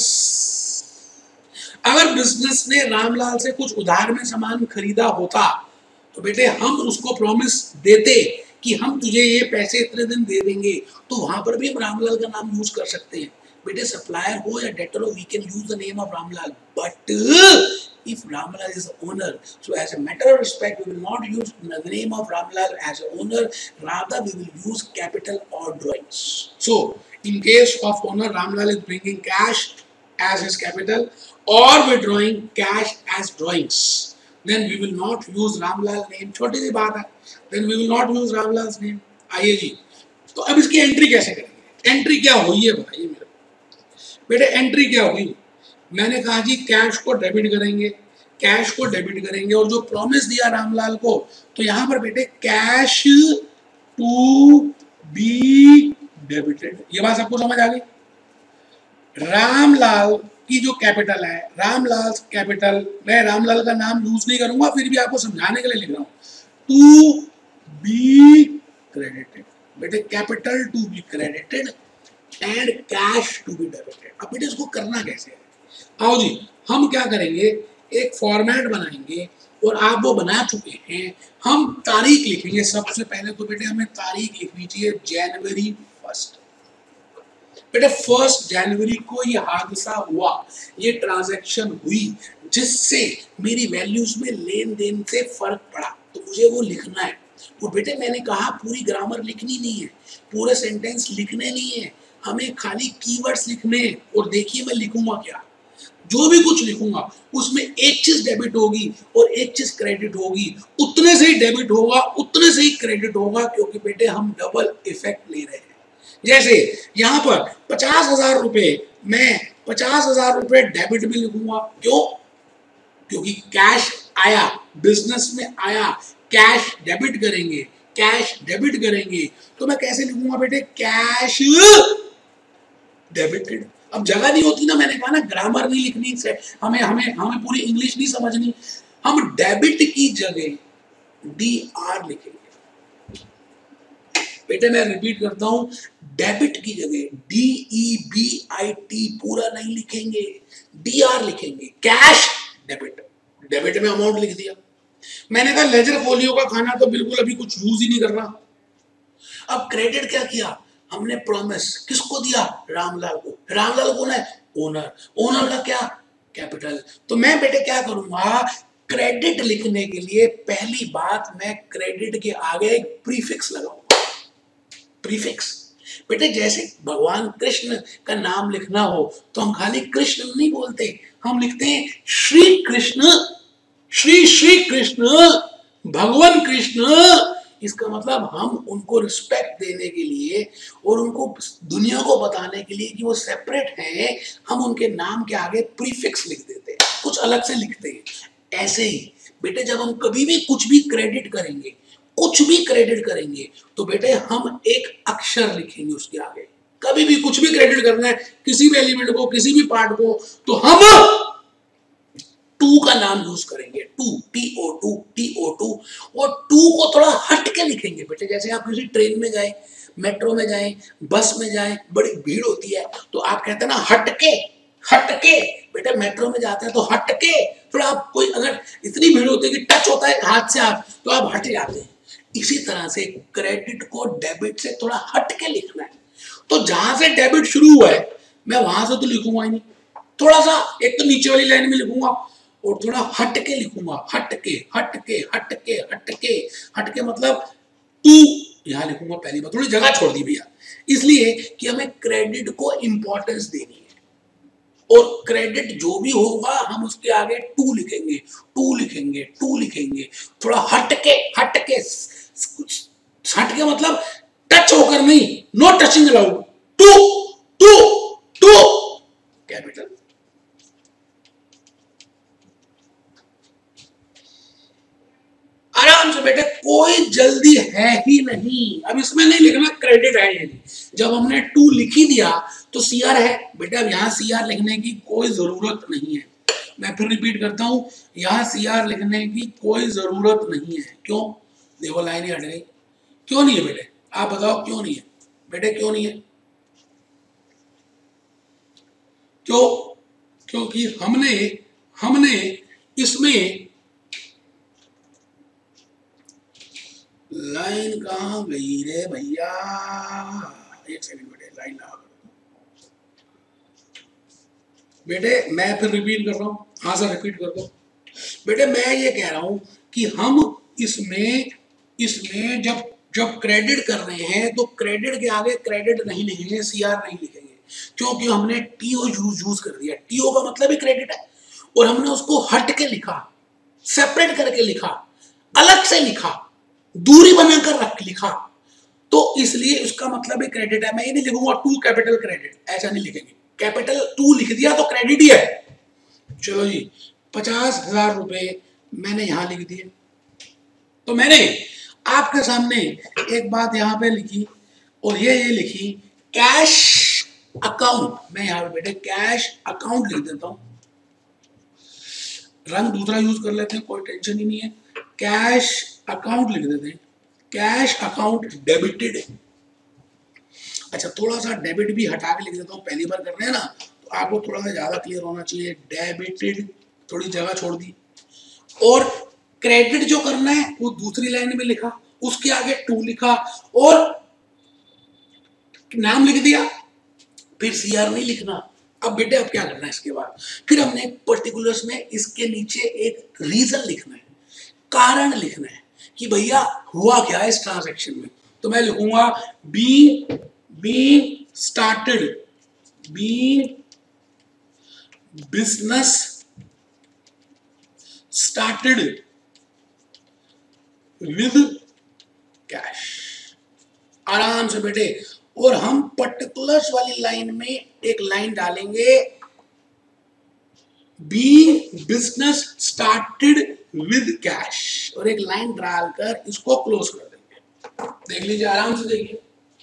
अगर बिजनेस ने रामलाल से कुछ उधार में सामान खरीदा होता तो बेटे हम उसको प्रॉमिस देते कि हम तुझे ये पैसे इतने दिन दे देंगे, तो वहां पर भी हम रामलाल का नाम यूज कर सकते हैं। बेटे सप्लायर हो या डेटर हो, we can use the name of Ramlal, but if Ramlal is the owner, so as a matter of respect we will not use the name of Ramlal as an owner, rather we will use capital or drawings. So in case of owner, Ramlal is bringing cash as his capital or withdrawing cash as drawings, then we will not use Ramlal name। छोटी सी बात है, then we will not use Ramlal's name। आइए जी, तो अब इसकी एंट्री कैसे करेंगे, एंट्री क्या हुई है बताइए मेरे बेटे, एंट्री क्या हुई। मैंने कहा जी कैश को डेबिट करेंगे, कैश को डेबिट करेंगे, और जो प्रॉमिस दिया रामलाल को, तो यहां पर बेटे कैश टू बी डेबिटेड। ये बात सबको समझ आ गई? रामलाल की जो कैपिटल है, रामलाल कैपिटल, मैं रामलाल का नाम यूज नहीं करूंगा, फिर भी आपको समझाने के लिए लिख रहा हूं, टू बी क्रेडिटेड। बेटे capital to be credited and cash to be debited. अब बेटे इसको करना कैसे है? आओ जी, हम क्या करेंगे, एक फॉर्मेट बनाएंगे, और आप वो बना चुके हैं। हम तारीख लिखेंगे सबसे पहले, तो बेटे हमें तारीख लिखनी चाहिए जनवरी 1। बेटे 1 जनवरी को ये हादसा हुआ, ये ट्रांजैक्शन हुई, जिससे मेरी वैल्यूज में लेन देन से फर्क पड़ा, तो मुझे वो लिखना है। और बेटे मैंने कहा पूरी ग्रामर लिखनी नहीं है, पूरे सेंटेंस लिखने नहीं है, हमें खाली कीवर्ड्स लिखने हैं। और देखिए मैं लिखूंगा क्या, जो भी कुछ लिखूंगा उसमें एक चीज डेबिट होगी और एक चीज क्रेडिट होगी, उतने से ही डेबिट होगा, उतने से ही क्रेडिट होगा, क्योंकि बेटे हम डबल इफेक्ट ले रहे हैं। जैसे यहां पर 50,000 रुपए, मैं 50,000 रुपए डेबिट में लिखूंगा। क्यों? क्योंकि कैश आया, बिजनेस में आया, कैश डेबिट करेंगे, कैश डेबिट करेंगे, तो मैं कैसे लिखूंगा बेटे, कैश डेबिटेड। अब जगह नहीं होती ना, मैंने कहा ना ग्रामर नहीं लिखनी से, हमें हमें हमें पूरी इंग्लिश नहीं समझनी, हम डेबिट की जगह DR लिखेंगे। बेटे मैं रिपीट करता हूं, डेबिट की जगह DEBIT पूरा नहीं लिखेंगे, DR लिखेंगे, कैश डेबिट। डेबिट में अमाउंट लिख दिया। मैंने कहा लेजर फोलियो का खाना तो बिल्कुल अभी कुछ यूज ही नहीं कर रहा। अब क्रेडिट क्या किया हमने, प्रॉमिस किसको दिया, रामलाल को। रामलाल कौन है, ओनर। ओनर का क्या, कैपिटल। तो मैं बेटे क्या करूंगा, क्रेडिट लिखने के लिए पहली बात मैं क्रेडिट के आगे एक प्रीफिक्स लगाऊंगा। प्रीफिक्स बेटे जैसे भगवान कृष्ण का नाम लिखना हो तो हम खाली कृष्ण नहीं बोलते, हम लिखते हैं श्री कृष्ण, श्री श्री कृष्ण, भगवान कृष्ण। इसका मतलब हम उनको रिस्पेक्ट देने के लिए और उनको दुनिया को बताने के लिए कि वो सेपरेट हैं, हम उनके नाम के आगे प्रीफिक्स लिख देते हैं, कुछ अलग से लिखते हैं। ऐसे ही बेटे जब हम कभी भी कुछ भी क्रेडिट करेंगे, कुछ भी क्रेडिट करेंगे, तो बेटे हम एक अक्षर लिखेंगे उसके आगे। कभी भी कुछ भी क्रेडिट करना है, किसी भी एलिमेंट को, किसी भी पार्ट को, तो हम टू का नाम यूज करेंगे, टू, TO2, और टू को थोड़ा हट के लिखेंगे बेटे। जैसे आप किसी ट्रेन में जाए, मेट्रो में जाए, बस में जाए, बड़ी भीड़ होती है, तो आप कहते हैं ना हट के, हट के। बेटा मेट्रो में जाते हैं तो हट के, थोड़ा आप कोई अगर इतनी भीड़ होती है कि टच होता है हाथ से आप, तो आप हट जाते हैं। इसी तरह से क्रेडिट को डेबिट से थोड़ा हट के लिखना है। तो जहां से डेबिट शुरू हुआ है मैं वहां से तो लिखूंगा ही नहीं, थोड़ा सा एक तो नीचे वाली लाइन में लिखूंगा और थोड़ा हट के लिखूंगा, हट के, हट के, हट के, हट के, हट के मतलब टू यहां लिखूंगा पहली बार, थोड़ी जगह छोड़ दी भैया, इसलिए कि हमें क्रेडिट को इंपॉर्टेंस देनी है। और क्रेडिट जो भी होगा हम उसके आगे टू लिखेंगे, टू लिखेंगे, टू लिखेंगे, थोड़ा हट के, हट के, हट के मतलब टच होकर नहीं, no touching allowed, to, to, to, capital. आराम से बेटे, कोई जल्दी है ही नहीं। अब इसमें नहीं लिखना क्रेडिट है ये, जब हमने टू लिख ही दिया तो CR है बेटा। अब यहाँ CR लिखने की कोई जरूरत नहीं है। मैं फिर रिपीट करता हूं, यहाँ CR लिखने की कोई जरूरत नहीं है। क्यों? देखो लाइन ही हट गई। क्यों नहीं है बेटे, आप बताओ क्यों नहीं है बेटे, क्यों नहीं है? क्यों? क्योंकि हमने इसमें लाइन कहां गई रे भैया, एक सेकंड बेटे, लाइन लगा बेटे। मैं फिर रिपीट कर रहा हूं, हाँ सर रिपीट कर दो बेटे। मैं ये कह रहा हूं कि हम इसमें जब क्रेडिट कर रहे हैं तो क्रेडिट के आगे क्रेडिट नहीं लिखेंगे, CR नहीं लिखेंगे, क्योंकि हमने TO यूज कर दिया। TO का मतलब ही क्रेडिट है, और हमने उसको हट के लिखा, सेपरेट करके लिखा, अलग से लिखा, दूरी बनाकर रख लिखा, तो इसलिए उसका मतलब ही क्रेडिट है। मैं ये नहीं लिखूंगा टू कैपिटल क्रेडिट, ऐसा नहीं लिखेंगे। कैपिटल टू लिख दिया तो क्रेडिट ही है, चलो जी, 50,000 रुपए मैंने यहां लिख दिए। तो मैंने आपके सामने एक बात यहां पे लिखी, और ये लिखी कैश अकाउंट। मैं यहां पे बेटे कैश अकाउंट लिख देता हूं, रंग दूसरा यूज कर लेते हैं, कोई टेंशन ही नहीं है। कैश अकाउंट लिख देते हैं, कैश अकाउंट डेबिटेड। अच्छा, थोड़ा सा डेबिट भी हटा के लिख देता हूं, पहली बार कर रहे हैं ना, तो आपको थोड़ा सा ज्यादा क्लियर होना चाहिए। डेबिटेड, थोड़ी जगह छोड़ दी। और क्रेडिट जो करना है वो दूसरी लाइन में लिखा, उसके आगे 2 लिखा और नाम लिख दिया, फिर सीआर नहीं लिखना। अब बेटे अब क्या करना है इसके बाद, फिर हमने पर्टिकुलर्स में इसके नीचे एक रीजन लिखना है, कारण लिखना है कि भैया हुआ क्या है इस ट्रांजैक्शन में। तो मैं लिखूंगा being started, being business started with cash. आराम से बेटे, और हम पर्टिकुलर्स वाली लाइन में एक लाइन डालेंगे, being business started with cash, और एक लाइन डालकर इसको क्लोज कर देंगे। देख लीजिए, आराम से देखिए।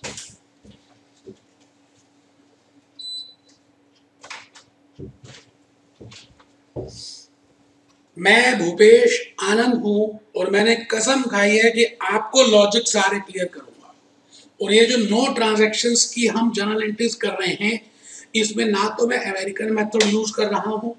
मैं भूपेश आनंद हूं और मैंने कसम खाई है कि आपको लॉजिक सारे क्लियर करूंगा। और ये जो 9 ट्रांजैक्शंस की हम जर्नल एंट्रीज कर रहे हैं, इसमें ना तो मैं अमेरिकन मेथड यूज कर रहा हूं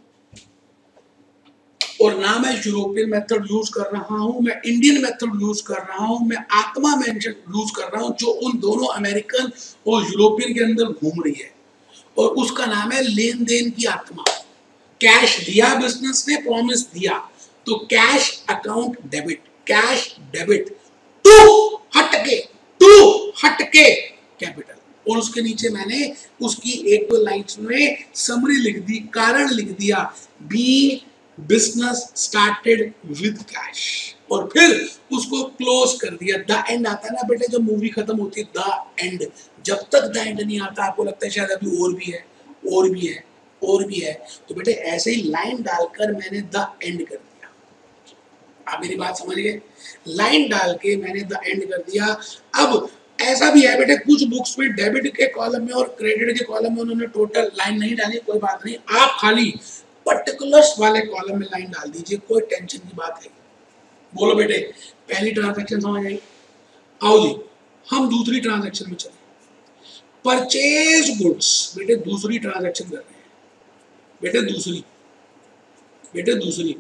और ना मैं यूरोपियन मेथड यूज कर रहा हूं, मैं इंडियन मेथड यूज कर रहा हूं, मैं आत्मा मेथड यूज कर रहा हूं जो उन दोनों अमेरिकन और यूरोपियन के अंदर घूम रही है, और उसका नाम है लेन देन की आत्मा। कैश दिया बिजनेस ने, प्रॉमिस दिया, तो cash account debit, cash debit, to हटके कैपिटल। और उसके नीचे मैंने उसकी 1-2 लाइन्स में समरी लिख दी, कारण लिख दिया, be business started with cash, और फिर उसको क्लोज कर दिया। द एंड आता है ना बेटे, जब मूवी खत्म होती है द एंड, जब तक द एंड नहीं आता आपको लगता है शायद अभी और भी है, और भी है, और भी है, तो बेटे ऐसे ही लाइन डालकर मैंने द एंड कर दिया। आप मेरी बात समझ गए, लाइन डाल के मैंने द एंड कर दिया। अब ऐसा भी है बेटे, कुछ बुक्स में डेबिट के कॉलम में और क्रेडिट के कॉलम में उन्होंने टोटल लाइन नहीं डाली, कोई बात नहीं, आप खाली पर्टिकुलर्स वाले कॉलम में लाइन डाल दीजिए, कोई टेंशन की बात नहीं। बोलो बेटे, पहली ट्रांजैक्शन समझ आई? आओ जी, हम दूसरी ट्रांजैक्शन में चले। परचेज गुड्स, बेटे दूसरी ट्रांजैक्शन कर रहे हैं, बेटे दूसरी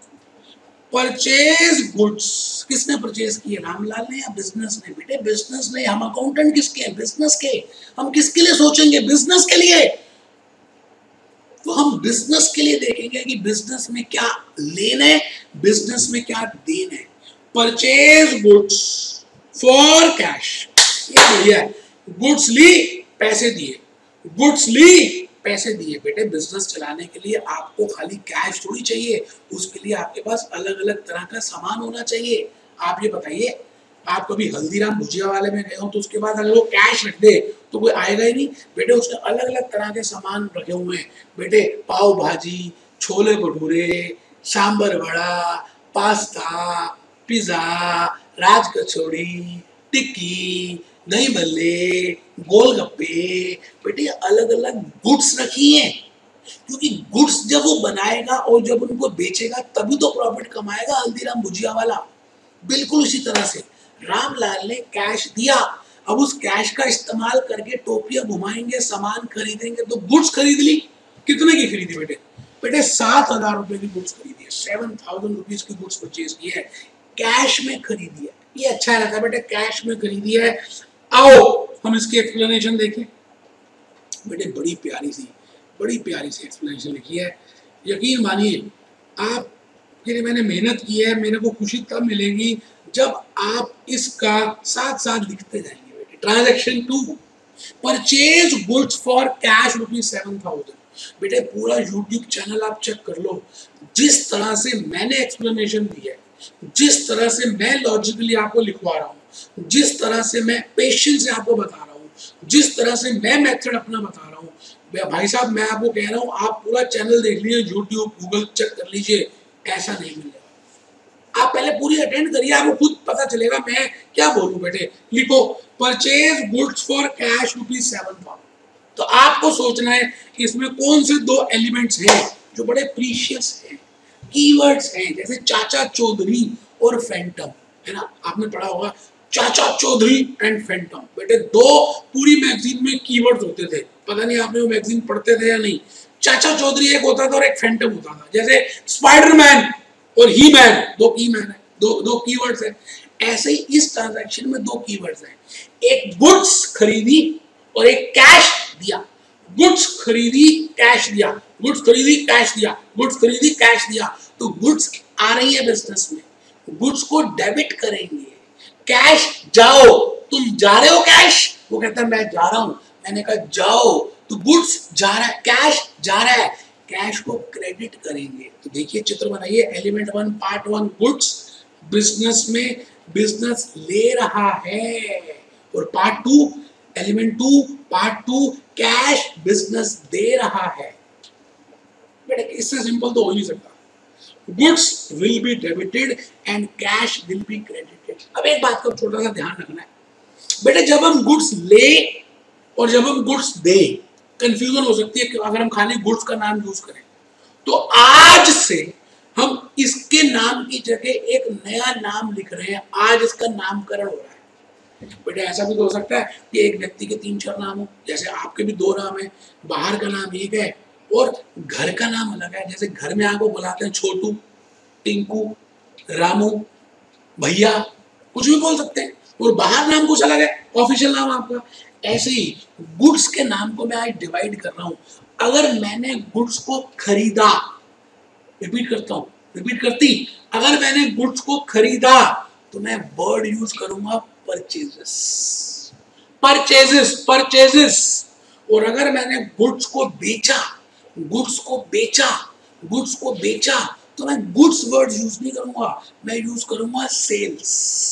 परचेज गुड्स। किसने परचेज किए, रामलाल ने या बिजनेस ने? बेटे बिजनेस ने। हम अकाउंटेंट किसके हैं, बिजनेस के। हम किसके लिए सोचेंगे, बिजनेस के लिए। तो हम बिजनेस के लिए देखेंगे कि बिजनेस में क्या लेना है, बिजनेस में क्या देना है। परचेज गुड्स फॉर कैश, ये बढ़िया है। गुड्स ली, पैसे दिए, गुड्स ली, पैसे दिए। बेटे बिजनेस चलाने के लिए आपको खाली कैश थोड़ी चाहिए, उसके लिए आपके पास अलग अलग तरह का सामान होना चाहिए। आप ये बताइए, आप कभी हल्दीराम भुजिया वाले में गए हो तो उसके बाद अगर वो कैश रख दे तो कोई आएगा ही नहीं। बेटे उसने अलग अलग तरह के सामान रखे हुए हैं। बेटे पाव भाजी, छोले भटूरे, सांबर वड़ा, पास्ता, पिज्जा, राज कचौड़ी, टिक्की, दही भल्ले, गोलगप्पे, बेटे अलग अलग गुड्स रखी हैं, क्योंकि गुड्स जब वो बनाएगा और जब उनको बेचेगा तभी तो प्रॉफिट कमाएगा हल्दीराम भुजिया वाला। बिल्कुल उसी तरह से रामलाल ने कैश दिया, अब उस कैश का इस्तेमाल करके टोपियां घुमाएंगे, सामान खरीदेंगे, तो गुड्स खरीद ली। कितने की खरीदी बेटे? बेटे 7,000 रुपए की गुड्स खरीदी है, 7,000 रुपीज की गुड्स परचेज की है, कैश में खरीदी है। ये अच्छा रहता है बेटे, कैश में खरीदी है। आओ हम इसकी एक्सप्लेनेशन देखें। बेटे बड़ी प्यारी सी एक्सप्लेनेशन लिखी है। यकीन मानिए आप के लिए मैंने मेहनत की है, मेरे को खुशी तब मिलेगी जब आप इसका साथ साथ लिखते जाएंगे। बेटे transaction 2, purchase goods for cash ₹7,000। बेटे पूरा यूट्यूब चैनल आप चेक कर लो, जिस तरह से मैंने एक्सप्लेनेशन दी है, जिस तरह से मैं लॉजिकली आपको लिखवा रहा हूँ, जिस तरह से मैं पेशेंस से आपको बता रहा हूँ, जिस तरह से मैं मेथड अपना बता रहा हूँ, भाई साहब मैं आपको कह रहा हूं, आप पूरा चैनल देख लीजिए, यूट्यूब गूगल चेक कर लीजिए, ऐसा नहीं मिलेगा। आप पहले पूरी अटेंड करिए, आपको खुद पता चलेगा मैं क्या बोलूं। बेटे लिखो, परचेज गुड्स फॉर कैश ₹7,000। तो आपको सोचना है कि इसमें कौन से दो एलिमेंट्स हैं जो बड़े प्रीशियस हैं, कीवर्ड्स हैं, जैसे चाचा चौधरी और फैंटम, है ना, आपने पढ़ा होगा चाचा चौधरी एंड फैंटम। बेटे दो पूरी मैगजीन में कीवर्ड्स होते थे, पता नहीं आपने वो मैगजीन पढ़ते थे या नहीं। चाचा चौधरी एक होता था और एक फैंटम होता था, जैसे स्पाइडरमैन और ही मैन, दो की मैन है, दो कीवर्ड्स हैं। ऐसे ही इस ट्रांजैक्शन में दो कीवर्ड्स हैं, एक गुड्स खरीदी और एक कैश दिया। गुड्स खरीदी कैश दिया, गुड्स खरीदी कैश दिया, गुड्स खरीदी कैश दिया। तो गुड्स आ रही है बिजनेस में, गुड्स को डेबिट करेंगे, कैश जाओ, तुम जा रहे हो कैश, वो कहता है मैं जा रहा हूं, मैंने कहा जाओ, तो गुड्स जा रहा है, कैश जा रहा है, कैश को क्रेडिट करेंगे। तो देखिए चित्र बनाइए, एलिमेंट 1 पार्ट 1 गुड्स, बिजनेस में बिजनेस ले रहा है, और part 2 element 2 part 2 cash business दे रहा है। बेटे इससे सिंपल तो हो ही नहीं सकता। Goods will be debited and cash will be credited. अब एक बात का छोटा सा ध्यान रखना है बेटे, जब हम गुड्स ले और जब हम गुड्स दे, कंफ्यूजन हो सकती है कि अगर हम खाली गुड्स का नाम यूज करें। तो आज से हम इसके नाम की जगह एक नया नाम लिख रहे हैं, आज इसका नामकरण हो रहा है। बेटे ऐसा भी तो हो सकता है कि एक व्यक्ति के 3-4 नाम हो, जैसे आपके भी 2 नाम है, बाहर का नाम एक है और घर का नाम अलग है। जैसे घर में आपको बुलाते हैं छोटू, टिंकू, रामू, भैया, कुछ भी बोल सकते हैं, और बाहर नाम कुछ अलग है, ऑफिशियल नाम आपका। ऐसे ही गुड्स के नाम को मैं आज डिवाइड कर रहा हूं। अगर मैंने गुड्स को खरीदा, रिपीट करता हूं, रिपीट करती, अगर मैंने गुड्स को खरीदा तो मैं वर्ड यूज करूंगा परचेजेस, परचेजेस, परचेजेस। और अगर मैंने गुड्स को बेचा, गुड्स को बेचा, गुड्स को बेचा, तो मैं गुड्स वर्ड यूज नहीं करूंगा, मैं यूज करूंगा सेल्स।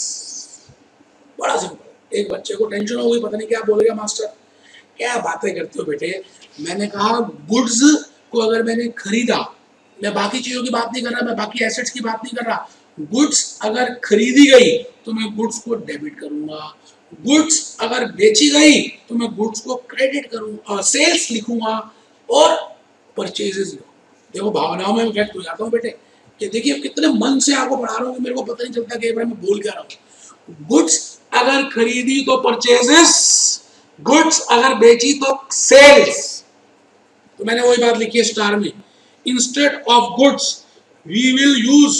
बड़ा सिंपल। एक बच्चे को टेंशन हो गई, पता नहीं क्या बोलेगा मास्टर, क्या बातें करते हो बेटे। मैंने कहा गुड्स को अगर मैंने खरीदा, मैं बाकी चीजों की बात नहीं कर रहा, मैं बाकी एसेट्स की बात नहीं कर रहा, गुड्स अगर खरीदी गई तो मैं गुड्स को डेबिट करूंगा, गुड्स अगर बेची गई तो मैं गुड्स को क्रेडिट करूंगा, सेल्स लिखूंगा और परचेजेस लिखूंगा। देखो भावनाओं में व्यक्त हो जाता हूँ बेटे, कि देखिए कितने मन से आपको पढ़ा रहा हूँ कि मेरे को पता नहीं चलता कि मैं बोल क्या रहा हूँ। गुड्स अगर खरीदी तो परचेजेस, गुड्स अगर बेची तो सेल्स। तो मैंने वही बात लिखी है स्टार में, instead of goods we will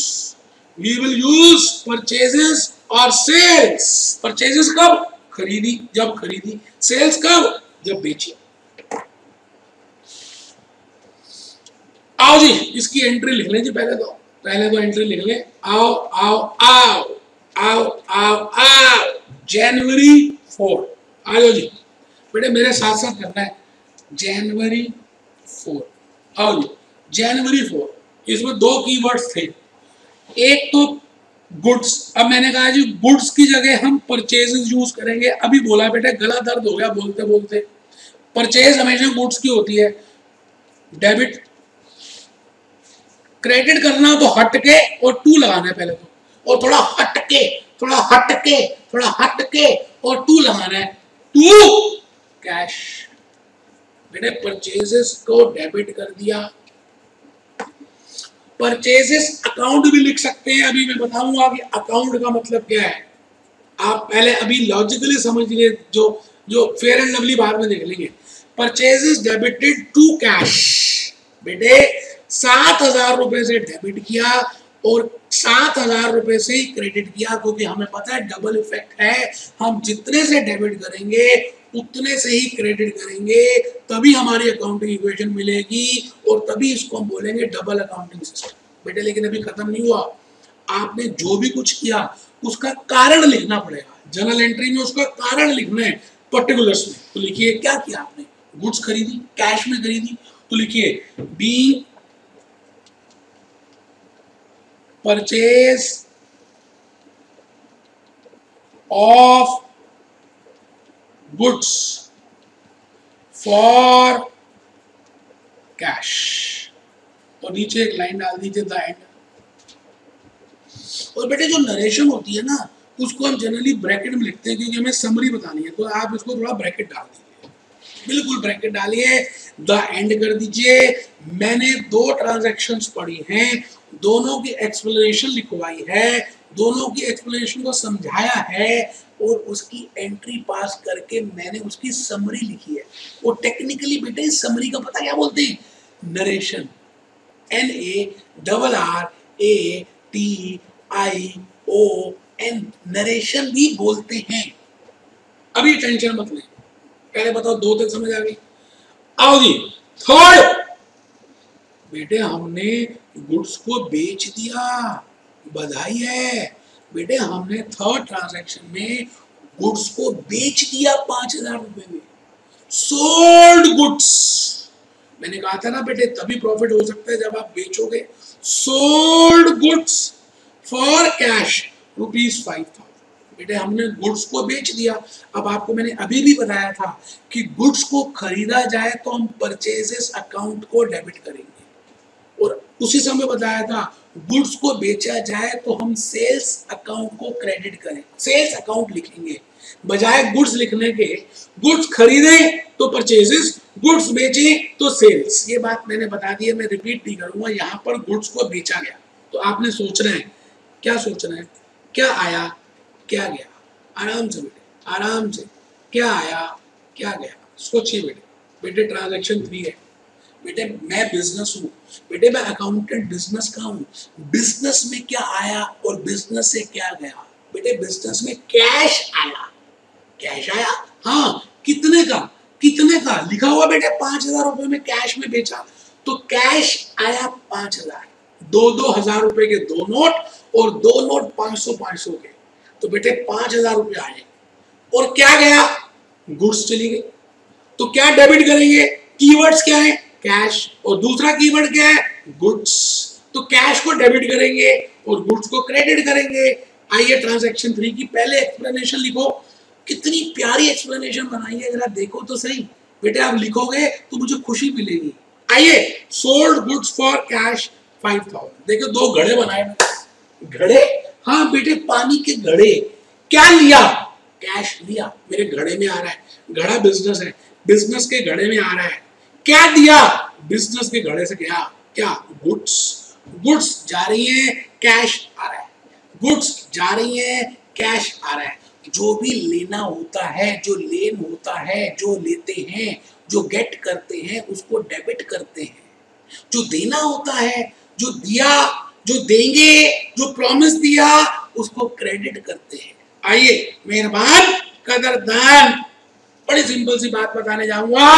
use purchases और सेल्स। परचेजेस कब? खरीदी, जब खरीदी। सेल्स कब? जब बेची। आओ जी इसकी एंट्री लिख लें जी, पहले तो एंट्री लिख लें। आओ आओ आओ आओ आओ आओ, जनवरी 4। आ जाओ जी बेटे, मेरे साथ साथ करना है, जनवरी 4। आओ जी जनवरी 4। इसमें 2 कीवर्ड्स थे, एक तो गुड्स। अब मैंने कहा जी गुड्स की जगह हम परचेजेस यूज करेंगे। अभी बोला बेटे, गला दर्द हो गया बोलते बोलते। परचेज हमेशा गुड्स की होती है, डेबिट क्रेडिट करना तो हटके और टू लगाना है पहले तो, और थोड़ा हटके, थोड़ा हटके, थोड़ा हटके और टू लगाना है, टू कैश। मैंने परचेजेस को डेबिट कर दिया। परचेजेस अकाउंट भी लिख सकते हैं, अभी मैं बताऊंगा कि अकाउंट का मतलब क्या है। आप पहले अभी लॉजिकली समझ लीजिए, जो फेयर एंड लवली बाद में देख लेंगे। Purchases debited to cash. बेटे 7,000 रुपए से डेबिट किया और 7,000 रुपए से ही क्रेडिट किया, क्योंकि हमें पता है डबल इफेक्ट है, हम जितने से डेबिट करेंगे उतने से ही क्रेडिट करेंगे, तभी हमारी अकाउंटिंग इक्वेशन मिलेगी और तभी इसको हम बोलेंगे डबल अकाउंटिंग सिस्टम। बेटे लेकिन अभी खत्म नहीं हुआ, आपने जो भी कुछ किया उसका कारण लिखना पड़ेगा। जर्नल एंट्री में उसका कारण लिखना है पर्टिकुलर्स में। तो लिखिए क्या किया आपने, गुड्स खरीदी, कैश में खरीदी, तो लिखिए being purchase of goods for cash, और नीचे एक लाइन डाल दीजिए द एंड। और बेटे जो नरेशन होती है ना, उसको हम जनरली ब्रैकेट में लिखते हैं क्योंकि हमें समरी बतानी है, तो आप इसको थोड़ा ब्रैकेट डाल दीजिए, बिल्कुल ब्रैकेट डालिए, द एंड कर दीजिए। मैंने 2 ट्रांजैक्शंस पढ़ी हैं, दोनों की एक्सप्लेनेशन लिखवाई है, दोनों की एक्सप्लेनेशन को समझाया है और उसकी एंट्री पास करके मैंने उसकी समरी लिखी है। वो टेक्निकली बेटे इस समरी का पता क्या बोलते हैं? नरेशन, NARRATION, नरेशन भी बोलते हैं। अभी टेंशन मत लें, पहले बताओ 2 तक समझ आ गई? आओ जी थर्ड। बेटे हमने गुड्स को बेच दिया, बधाई है बेटे, हमने थर्ड ट्रांजैक्शन में गुड्स को बेच दिया 5,000 रुपए में, सोल्ड गुड्स। मैंने कहा था ना बेटे तभी प्रॉफिट हो सकता है जब आप बेचोगे। Sold goods for cash ₹5,000। बेटे हमने गुड्स को बेच दिया। अब आपको मैंने अभी भी बताया था कि गुड्स को खरीदा जाए तो हम परचेजेस अकाउंट को डेबिट करेंगे, और उसी समय बताया था गुड्स को बेचा जाए तो हम सेल्स अकाउंट को क्रेडिट करें, सेल्स अकाउंट लिखेंगे बजाय गुड्स लिखने के। गुड्स खरीदे तो परचेजेस, गुड्स बेचे तो सेल्स। ये बात मैंने बता दी है, मैं रिपीट नहीं करूंगा। यहाँ पर गुड्स को बेचा गया, तो आपने सोचना है, क्या सोचना है? क्या आया क्या गया? आराम से बेटे, आराम से, क्या आया क्या गया, सोचिए बेटे। बेटे ट्रांजैक्शन 3 है बेटे, मैं बिजनेस हूँ बेटे, मैं अकाउंटेंट बिजनेस का हूँ। बिजनेस में क्या आया और बिजनेस से क्या गया? बेटे बिजनेस में कैश आया, कैश आया। हाँ, कितने का? कितने का लिखा हुआ बेटे? 5,000 रुपए में कैश में बेचा, तो कैश आया 5,000। 2-2 हजार रुपए के 2 नोट और 2 नोट 500-500 के, तो बेटे 5,000 रुपए आए। और क्या गया? गुड्स चली गई। तो क्या डेबिट करेंगे? कीवर्ड्स क्या है? कैश, और दूसरा कीवर्ड क्या है? गुड्स। तो कैश को डेबिट करेंगे और गुड्स को क्रेडिट करेंगे। आइए ट्रांजैक्शन 3 की पहले एक्सप्लेनेशन लिखो। कितनी प्यारी एक्सप्लेनेशन बनाई है, जरा देखो तो सही। बेटे आप लिखोगे तो मुझे खुशी मिलेगी। आइए, सोल्ड गुड्स फॉर कैश 5,000। देखो 2 घड़े बनाए, घड़े, हाँ बेटे पानी के घड़े। क्या लिया? कैश लिया, मेरे घड़े में आ रहा है। घड़ा बिजनेस है, बिजनेस के घड़े में आ रहा है। क्या दिया? बिजनेस के घड़े से गया क्या? गुड्स। गुड्स जा रही है, कैश आ रहा है। गुड्स जा रही है, कैश आ रहा है। जो भी लेना होता है, जो लेन होता है, जो लेते हैं, जो गेट करते हैं, उसको डेबिट करते हैं। जो देना होता है, जो दिया, जो देंगे, जो प्रॉमिस दिया, उसको क्रेडिट करते हैं। आइए मेहरबान कदरदान, बड़ी सिंपल सी बात बताने जाऊंगा।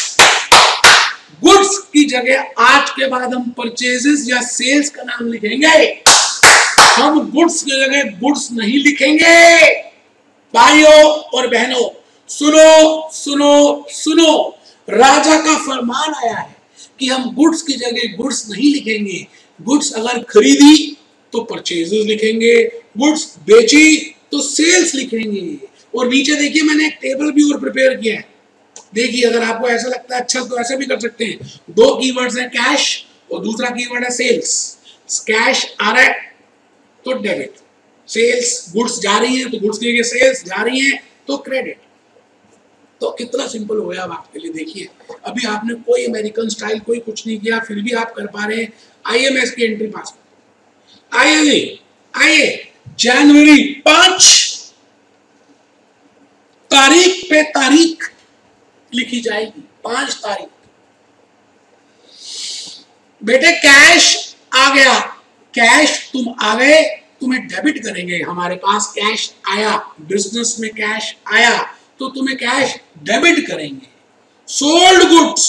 गुड्स की जगह आज के बाद हम परचेजेस या सेल्स का नाम लिखेंगे। हम गुड्स की जगह गुड्स नहीं लिखेंगे। भाइयों और बहनों, सुनो सुनो सुनो, राजा का फरमान आया है कि हम गुड्स की जगह गुड्स नहीं लिखेंगे। गुड्स अगर खरीदी तो परचेजेस लिखेंगे, गुड्स बेची तो सेल्स लिखेंगे। और नीचे देखिए मैंने एक टेबल भी और प्रिपेयर किया है। देखिए अगर आपको ऐसा लगता है अच्छा तो ऐसे भी कर सकते हैं। 2 कीवर्ड्स हैं, कैश और दूसरा कीवर्ड है सेल्स। कैश आ रहा है तो डेबिट, सेल्स गुड्स जा रही है तो गुड्स की जगह सेल्स जा रही है तो क्रेडिट। तो कितना सिंपल हो गया अब आपके लिए। देखिए अभी आपने कोई अमेरिकन स्टाइल कोई कुछ नहीं किया, फिर भी आप कर पा रहे हैं। आइए मैं इसकी एंट्री पास करूं। आइए जी, आइए। जनवरी 5 तारीख पे तारीख लिखी जाएगी, 5 तारीख। बेटे कैश आ गया, कैश तुम आ गए, तुम्हें डेबिट करेंगे। हमारे पास कैश आया, बिजनेस में कैश आया तो तुम्हें कैश डेबिट करेंगे। सोल्ड गुड्स,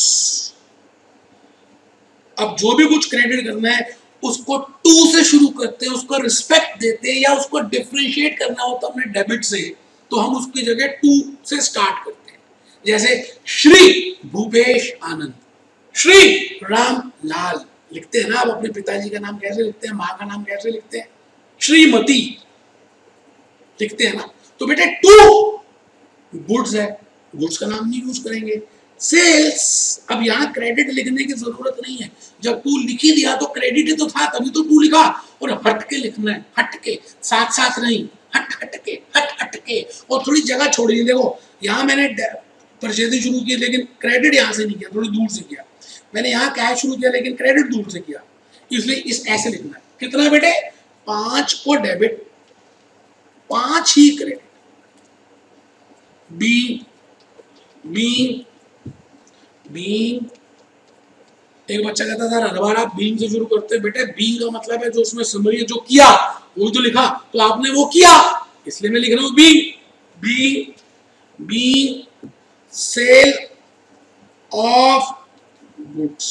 अब जो भी कुछ क्रेडिट करना है उसको 2 से शुरू करते हैं, उसको रिस्पेक्ट देते हैं, या उसको डिफरेंशिएट करना होता है अपने डेबिट से तो हम उसकी जगह 2 से स्टार्ट करते हैं। जैसे श्री भूपेश आनंद, श्री राम लाल लिखते हैं ना। आप अपने पिताजी का नाम कैसे लिखते हैं, माँ का नाम कैसे लिखते हैं? श्रीमती लिखते हैं ना। तो बेटे 2 गुड्स है, गुड्स का नाम नहीं यूज करेंगे। सेल्स। अब यहाँ क्रेडिट लिखने की जरूरत नहीं है, जब टू लिख ही दिया तो क्रेडिट ही तो था, तभी तो टू लिखा। और हट के लिखना है, हट के, साथ साथ नहीं, हट हट के, हट हट के। और थोड़ी जगह छोड़ी, देखो यहाँ मैंने परचेजिंग शुरू की लेकिन क्रेडिट यहाँ से नहीं किया, थोड़ी दूर से किया। मैंने यहाँ कैश शुरू किया लेकिन क्रेडिट दूर से किया, इसलिए इस ऐसे लिखना है। कितना बेटे? 5 को डेबिट, 5 ही क्रेडिट। बी बी बीइंग, एक बच्चा कहता था हर आप बीइंग से शुरू करते हैं। बेटे बीइंग का मतलब है जो उसमें समरी है, जो किया वो तो लिखा, तो आपने वो किया, इसलिए मैं लिख रहा हूं be be sale of goods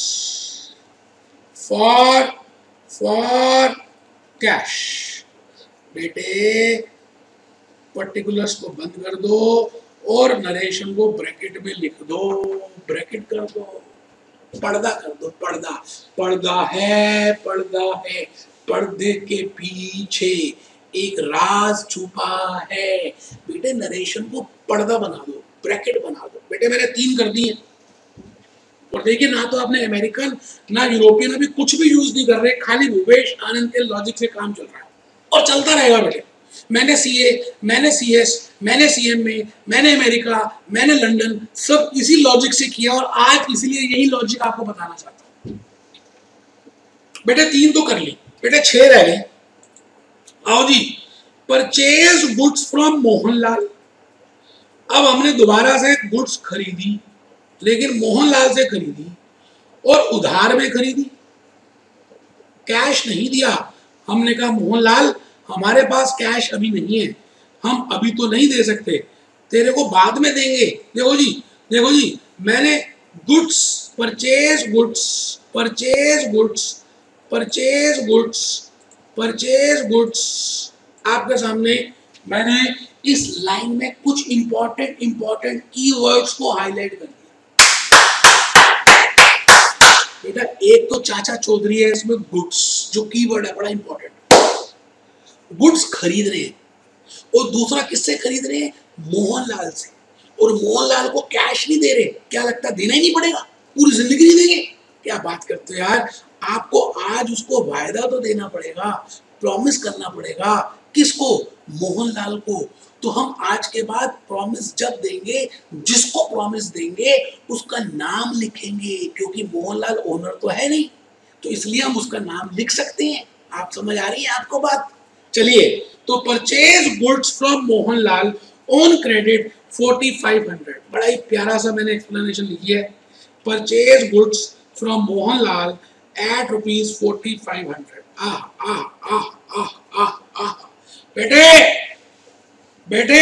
for cash. बेटे पर्टिकुलर्स को बंद कर दो और नरेशन को ब्रैकेट में लिख दो, ब्रैकेट कर दो, पर्दा कर दो, पर्दा। पर्दा है, पर्दा है, पर्दे के पीछे एक राज छुपा है। बेटे नरेशन को पर्दा बना दो, ब्रैकेट बना दो। बेटे मैंने 3 कर दिए। और देखिए ना तो आपने अमेरिकन ना यूरोपियन अभी कुछ भी यूज नहीं कर रहे, खाली भूपेश आनंद के लॉजिक से काम चल रहा है और चलता रहेगा। बेटे मैंने सीए, मैंने सीएस, मैंने सीएमए, मैंने अमेरिका, मैंने लंदन, सब इसी लॉजिक से किया और आज इसलिए यही लॉजिक आपको बताना चाहता हूं। बेटे 3 तो कर ली, बेटे 6 रह गए। आओ जी, परचेज गुड्स फ्रॉम मोहनलाल। अब हमने दोबारा से गुड्स खरीदी, लेकिन मोहनलाल से खरीदी और उधार में खरीदी, कैश नहीं दिया। हमने कहा मोहनलाल हमारे पास कैश अभी नहीं है, हम अभी तो नहीं दे सकते, तेरे को बाद में देंगे। देखो जी, देखो जी, मैंने goods, purchase goods, purchase goods, purchase goods, purchase goods आपके सामने मैंने इस लाइन में कुछ इंपॉर्टेंट कीवर्ड्स को हाईलाइट कर दिया। बेटा एक तो चाचा चौधरी है इसमें, गुड्स जो कीवर्ड है बड़ा इंपॉर्टेंट। गुड्स खरीद रहे हैं और दूसरा किससे खरीद रहे हैं? मोहनलाल से। और मोहनलाल को कैश नहीं दे रहे, क्या लगता है देना ही नहीं पड़ेगा, पूरी जिंदगी नहीं देंगे? क्या बात करते हो यार, आपको आज उसको वायदा तो देना पड़ेगा, प्रॉमिस करना पड़ेगा। किसको? मोहनलाल को। तो हम आज के बाद प्रॉमिस जब देंगे, जिसको प्रॉमिस देंगे उसका नाम लिखेंगे, क्योंकि मोहनलाल ओनर तो है नहीं, तो इसलिए हम उसका नाम लिख सकते हैं। आप समझ आ रही है आपको बात? चलिए, तो purchase goods from Mohanlal on credit 4500। बड़ा ही प्यारा सा मैंने एक्सप्लेनेशन लिखी है, purchase goods from Mohanlal at rupees 4500। आह आह आह आह आह आह। बेटे बेटे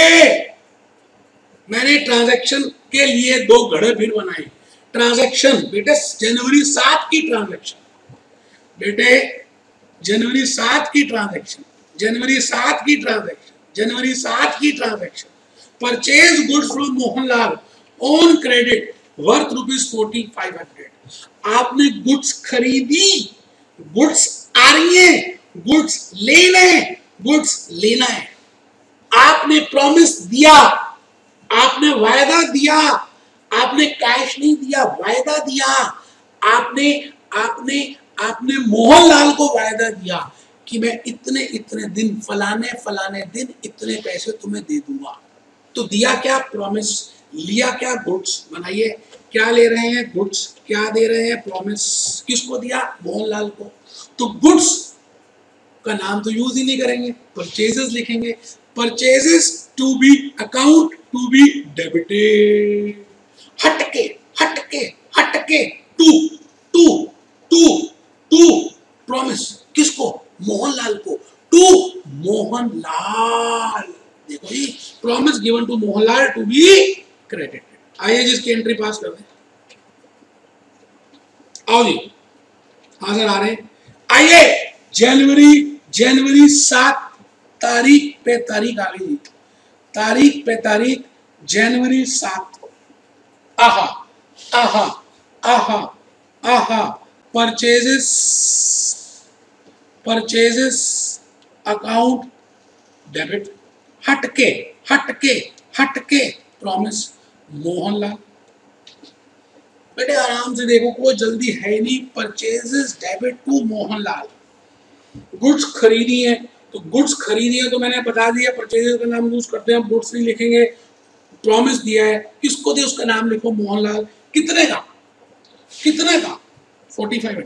मैंने ट्रांजैक्शन के लिए 2 घड़े फिर बनाए। ट्रांजैक्शन बेटे जनवरी 7 की ट्रांजैक्शन, बेटे जनवरी 7 की ट्रांजैक्शन, जनवरी 7 की ट्रांजैक्शन, जनवरी 7 की transaction. Purchase goods from Mohanlal on credit worth rupees 4500। आपने गुड्स खरीदी, गुड्स आ रही है, गुड्स लेना है, गुड्स लेना है। आपने प्रॉमिस दिया, आपने वायदा दिया, आपने कैश नहीं दिया, वायदा दिया। आपने आपने आपने मोहनलाल को वायदा दिया कि मैं इतने इतने दिन, फलाने फलाने दिन इतने पैसे तुम्हें दे दूंगा। तो दिया क्या? प्रॉमिस। लिया क्या? गुड्स। बनाइए, क्या ले रहे हैं? गुड्स। क्या दे रहे हैं? प्रॉमिस। किसको दिया? मोहनलाल को। तो गुड्स का नाम तो यूज ही नहीं करेंगे, परचेजेस लिखेंगे। Purchases to be, account to be debited. हटके हटके हटके, to to to to promise. किसको? मोहनलाल को। टू मोहनलाल। देखो जी, promise given to Mohanlal to be credited. आइए जिसकी एंट्री पास कर दें। आओ जी, हाँ सर आ रहे हैं। आइए, जनवरी 7 तारीख पे तारीख आ गई, तारीख पे तारीख, जनवरी 7। आहा आहा आहा आहा। Purchases account debit. हटके हटके हटके, प्रॉमिस मोहनलाल। बेटे आराम से देखो, कोई जल्दी है नहीं। Purchases debit to Mohanlal, goods खरीदी है तो गुड्स खरीदी है तो मैंने बता दिया, परचेजेस का नाम यूज करते हैं, गुड्स नहीं लिखेंगे। प्रॉमिस दिया है, किसको दे उसका नाम लिखो, मोहनलाल। कितने का, कितने का, 4500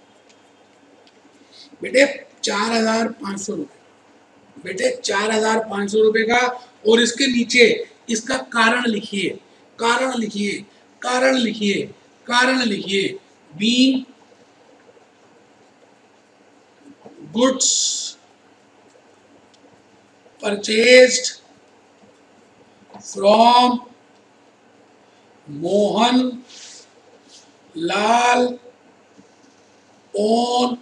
बेटे, 4500 रुपए, बेटे 4500 रुपए का। और इसके नीचे इसका कारण लिखिए, कारण लिखिए, कारण लिखिए, कारण लिखिए। Being goods purchased from Mohan Lal on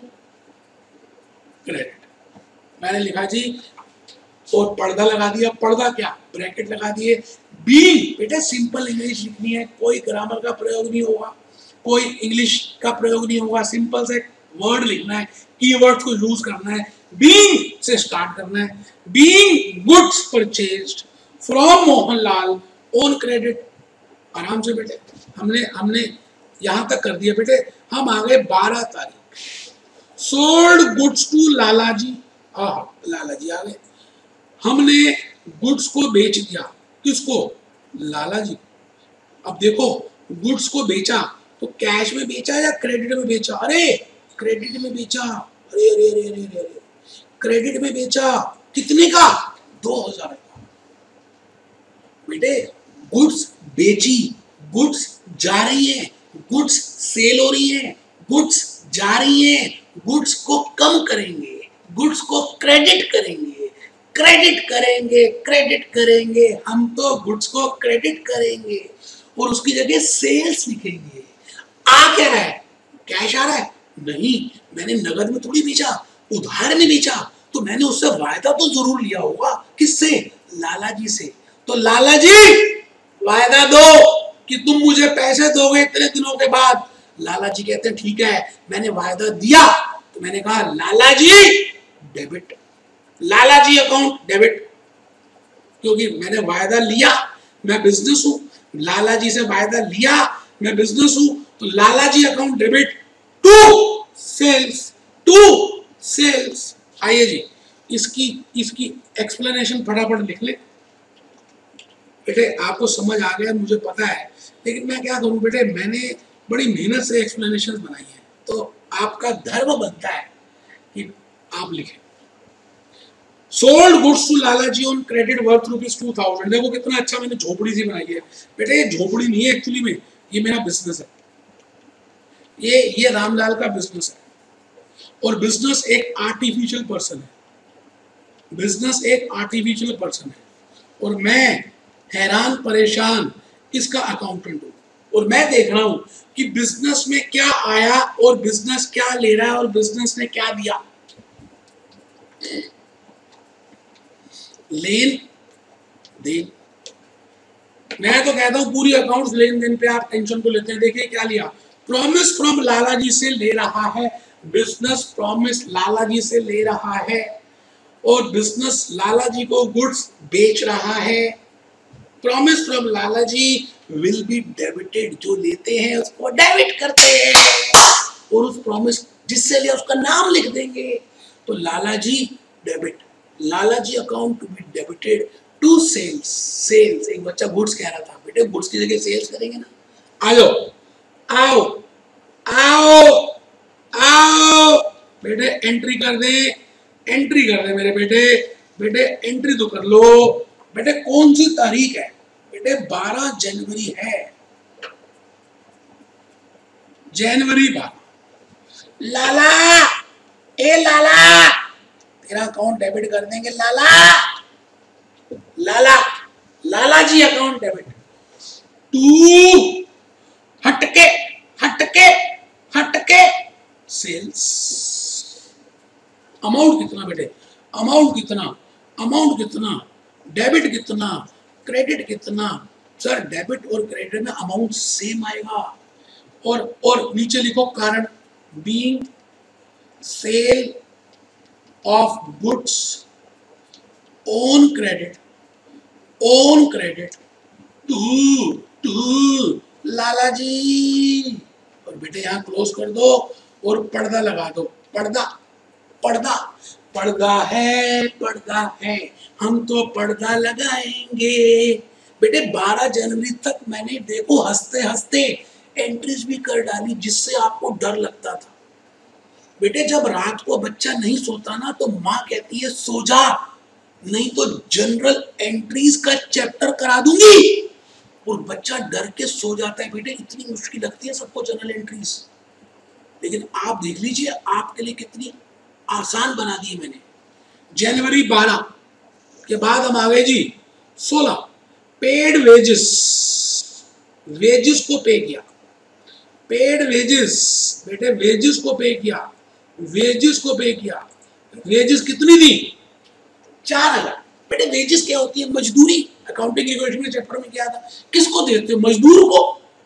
credit. मैंने लिखा जी, और पर्दा लगा दिया, पर्दा क्या, ब्रैकेट लगा दिए। बीइंग, बेटे सिंपल इंग्लिश लिखनी है, कोई ग्रामर का प्रयोग नहीं होगा, कोई इंग्लिश का प्रयोग नहीं होगा, सिंपल से वर्ड लिखना है, कीवर्ड को यूज करना है, बीइंग से स्टार्ट करना है। Being goods purchased from Mohanlal on credit. आराम से बेटे, हमने यहां तक कर दिया बेटे। हम आ गए 12 तारीख। Sold goods to Lalaji, Lalaji आ गए। हमने गुड्स को बेच दिया, किसको, लालाजी। अब देखो, गुड्स को बेचा तो कैश में बेचा या क्रेडिट में बेचा, अरे क्रेडिट में बेचा, अरे अरे अरे अरे अरे, अरे। क्रेडिट में बेचा, कितने का, 2000 का। बेटे गुड्स बेची, गुड्स जा रही है, गुड्स सेल हो रही है, गुड्स जा रही है, गुड्स को कम करेंगे, गुड्स को क्रेडिट करेंगे, क्रेडिट करेंगे, क्रेडिट करेंगे। हम तो गुड्स को क्रेडिट करेंगे और उसकी जगह सेल्स लिखेंगे। आ क्या रहा है, कैश आ रहा है, नहीं, मैंने नगद में थोड़ी बेचा, उधार में बेचा, तो मैंने उससे वायदा तो जरूर लिया होगा, किससे, लालाजी से। तो लालाजी वायदा दो कि तुम मुझे पैसे दोगे इतने दिनों के बाद। लालाजी कहते हैं ठीक है, मैंने वायदा दिया। तो मैंने कहा Lalaji debit, Lalaji account debit, क्योंकि मैंने वायदा लिया, मैं बिजनेस हूं, लालाजी से वायदा लिया, मैं बिजनेस हूं, तो Lalaji account debit to sales, to sales. आइए जी, इसकी एक्सप्लेनेशन फटाफट लिख ले बेटे। आपको समझ आ गया मुझे पता है, लेकिन मैं क्या करूं बेटे, मैंने बड़ी मेहनत से एक्सप्लेनेशन बनाई है, तो आपका धर्म बनता है कि आप लिखें। Sold goods to Lalaji on credit worth ₹2000। देखो कितना अच्छा मैंने झोपड़ी सी बनाई है बेटे। ये झोपड़ी नहीं है एक्चुअली में, ये मेरा बिजनेस है, ये रामलाल का बिजनेस है। और बिजनेस एक आर्टिफिशियल पर्सन है, बिजनेस एक आर्टिफिशियल पर्सन है, और मैं हैरान परेशान इसका अकाउंटेंट हूं। और मैं देख रहा हूं कि बिजनेस में क्या आया और बिजनेस क्या ले रहा है और बिजनेस ने क्या दिया। लेन देन, मैं तो कहता हूं पूरी अकाउंट्स लेन देन पे आप टेंशन को लेते हैं। देखिए क्या लिया, प्रॉमिस फ्रॉम लालाजी से ले रहा है, बिजनेस प्रॉमिस लालाजी से ले रहा है, और बिजनेस लालाजी को गुड्स बेच रहा है। Promise from Lalaji will be debited, जो लेते हैं उसको डेबिट करते हैं, और उस प्रॉमिस जिससे लिया उसका नाम लिख देंगे। तो Lalaji debit, Lalaji account to be debited to sales. Sales, एक बच्चा गुड्स कह रहा था, बेटे गुड्स की जगह सेल्स करेंगे ना। आ जाओ, आओ आओ आओ बेटे, एंट्री कर दे, एंट्री कर दे मेरे बेटे, बेटे एंट्री तो कर लो। बेटे कौन सी तारीख है, बेटे 12 जनवरी है, जनवरी 12। लाला, ए लाला, तेरा अकाउंट डेबिट कर देंगे Lala, Lala, Lalaji account debit to, हटके हटके हटके सेल्स। अमाउंट कितना बेटे, अमाउंट कितना, अमाउंट कितना, डेबिट कितना, क्रेडिट कितना। सर डेबिट और क्रेडिट में अमाउंट सेम आएगा। और नीचे लिखो कारण, being sale of goods on credit to Lala ji. और बेटे यहाँ क्लोज कर दो और पर्दा लगा दो। पर्दा पर्दा पर्दा है, हम तो पर्दा लगाएंगे। बेटे 12 जनवरी तक मैंने देखो हंसते हंसते एंट्रीज भी कर डाली जिससे आपको डर लगता था। बेटे जब रात को बच्चा नहीं सोता ना तो माँ कहती है सो जा, नहीं तो जनरल एंट्रीज का चैप्टर करा दूंगी। और बच्चा डर के सो जाता है। बेटे इतनी मुश्किल लगती है सबको जनरल एंट्रीज, लेकिन आप देख लीजिए आपके लिए कितनी आसान बना दी मैंने। जनवरी 12 के बाद हम आ गए जी 16। पेड वेजेस, वेजेस को पे किया। पेड वेजेस, बेटे वेजेस को पे किया, वेजेस को पे किया। वेजेस कितनी दी? 4000। बेटे वेजेस क्या होती है? मजदूरी। अकाउंटिंग इक्वेशन के चैप्टर में क्या था? किसको देते हो? मजदूर को।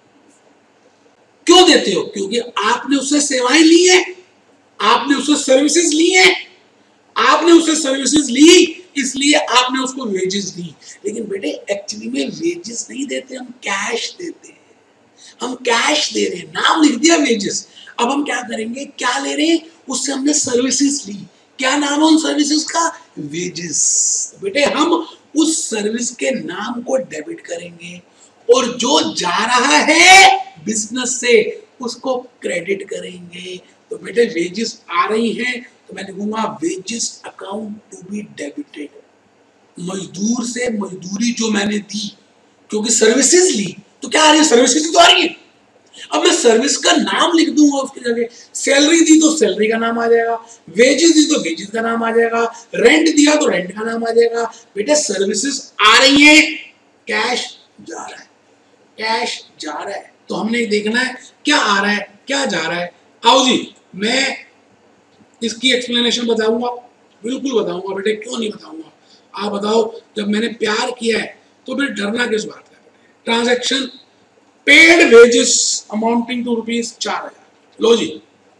क्यों देते हो? क्योंकि आपने उससे सेवाएं ली है, आपने उससे सर्विसेज ली है, आपने उससे सर्विसेज ली इसलिए आपने उसको वेजेस दी। लेकिन बेटे एक्चुअली में वेजेस नहीं देते, हम कैश देते हैं। हम कैश दे रहे हैं, नाम लिख दिया वेजेस। अब हम क्या करेंगे? क्या ले रहे हैं? उससे हमने सर्विसेज ली। क्या नाम है उन सर्विसेज का? वेजेस। बेटे हम उस सर्विस के नाम को डेबिट करेंगे और जो जा रहा है बिजनेस से उसको क्रेडिट करेंगे। तो बेटे वेजेस आ रही हैं तो मैं लिखूंगा wages account to be debited. मजदूर से मजदूरी जो मैंने दी, क्योंकि सर्विसेज ली तो क्या आ रही है? सर्विसेज तो आ रही है। अब मैं सर्विस का नाम लिख दूंगा उसकी जगह। सैलरी दी तो सैलरी का नाम आ जाएगा, वेजेस दी तो वेजेस का नाम आ जाएगा, रेंट दिया तो रेंट का नाम आ जाएगा। बेटे सर्विसेज आ रही है, कैश जा रहा है, कैश जा रहा है। तो हमने देखना है क्या आ रहा है क्या जा रहा है। आओ जी मैं इसकी एक्सप्लेनेशन बताऊंगा, बिल्कुल बताऊंगा। बेटे क्यों नहीं बताऊंगा? आप बताओ, जब मैंने प्यार किया है तो फिर डरना किस बात का? Transaction paid wages amounting to ₹4000। लो जी,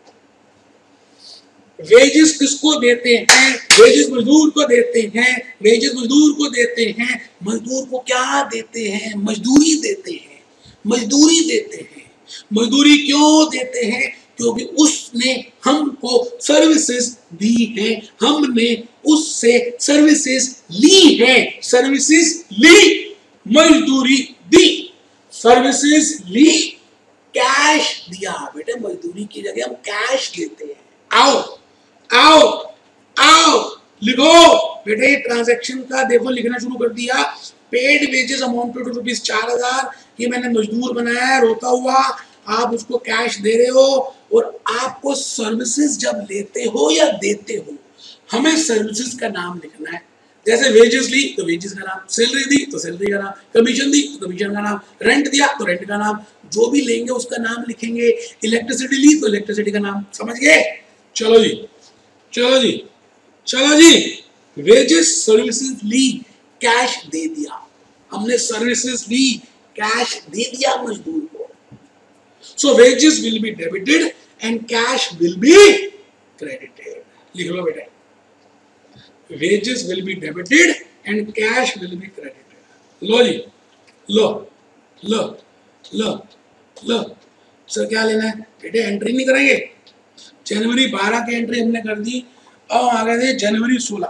वेजेस किसको देते हैं? वेजेस मजदूर को देते हैं। वेजेस मजदूर को देते हैं। मजदूर को क्या देते हैं? मजदूरी देते हैं। मजदूरी देते हैं। मजदूरी क्यों देते हैं? क्योंकि उसने हमको सर्विसेज दी है, हमने उससे सर्विसेज ली है। सर्विसेज ली, मजदूरी दी। सर्विसेज ली, कैश दिया। बेटे मजदूरी की जगह हम कैश देते हैं। आओ आओ आओ लिखो। बेटे ट्रांजैक्शन का देखो लिखना शुरू कर दिया। Paid wages amounted to ₹4000। ये मैंने मजदूर बनाया है रोता हुआ, आप उसको कैश दे रहे हो। और आपको सर्विसेज जब लेते हो या देते हो, हमें सर्विसेज का नाम लिखना है। जैसे वेजेस ली तो वेजेस का नाम, सैलरी दी तो सैलरी का नाम, कमीशन दी तो कमीशन का नाम, रेंट दिया तो रेंट का नाम, जो भी लेंगे उसका नाम लिखेंगे। इलेक्ट्रिसिटी ली तो इलेक्ट्रिसिटी का नाम। समझ गए? चलो जी चलो जी चलो जी। वेजेस सर्विसेज ली, कैश दे दिया। हमने सर्विसेज ली, कैश दे दिया मजदूर को। So wages will be debited and cash will be credited. लिख लो बेटा, wages will be debited and cash will be credited। लो जी, लो लो लो लो। सर क्या लेना है? बेटे एंट्री नहीं करेंगे। जनवरी 12 की एंट्री हमने कर दी। अब आ गए थे जनवरी 16।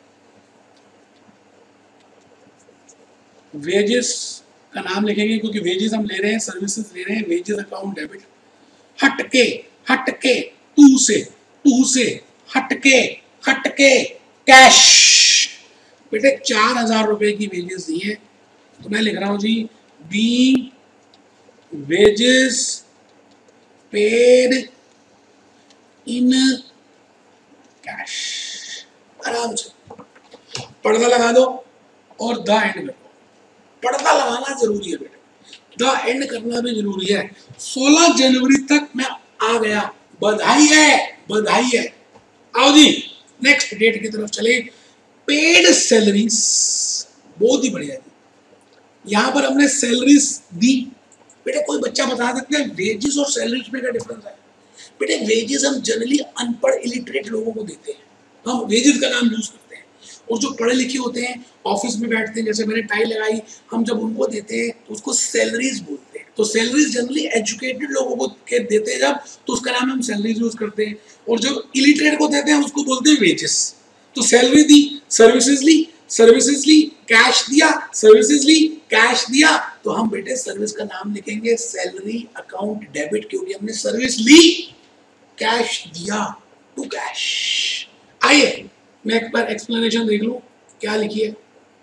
वेजेस का नाम लिखेंगे क्योंकि वेजेस हम ले रहे हैं, सर्विसेज ले रहे हैं। Wages account debit. हटके हटके टू से हटके कैश। बेटे 4000 रुपए की वेजेस दी है तो मैं लिख रहा हूं जी be wages paid in cash. आराम से पर्दा लगा दो और द एंड करो। पर्दा लगाना जरूरी है बेटे, द एंड करना भी जरूरी है। 16 जनवरी तक मैं आ गया, बधाई है बधाई है। आओ जी नेक्स्ट डेट की तरफ चले। पेड सैलरीज, बहुत ही बढ़िया जी। यहां पर हमने सैलरीज दी। बेटे कोई बच्चा बता सकते हैं वेजेस और सैलरीज में क्या डिफरेंस है? बेटे वेजेस हम जनरली अनपढ़ इलिटरेट लोगों को देते हैं, हम वेजेस का नाम यूज करते हैं। और जो पढ़े लिखे होते हैं ऑफिस में बैठते हैं, जैसे मैंने टाई लगाई, हम जब उनको देते हैं तो उसको सैलरीज बोलते हैं। तो सैलरीज जनरली एजुकेटेड लोगों को के देते हैं जब, तो उसका नाम हम सैलरीज यूज करते हैं, और जो इलिटरेट को देते हैं उसको बोलते हैं वेजेस। तो सैलरी दी, सर्विसेज ली, कैश दिया, सर्विसेज ली, कैश दिया, तो हम बेटे सर्विस का नाम लिखेंगे सैलरी अकाउंट डेबिट, क्योंकि हमने सर्विस ली, कैश दिया, टू कैश। आइए मैं एक बार एक्सप्लेनेशन देख लूं क्या लिखी है।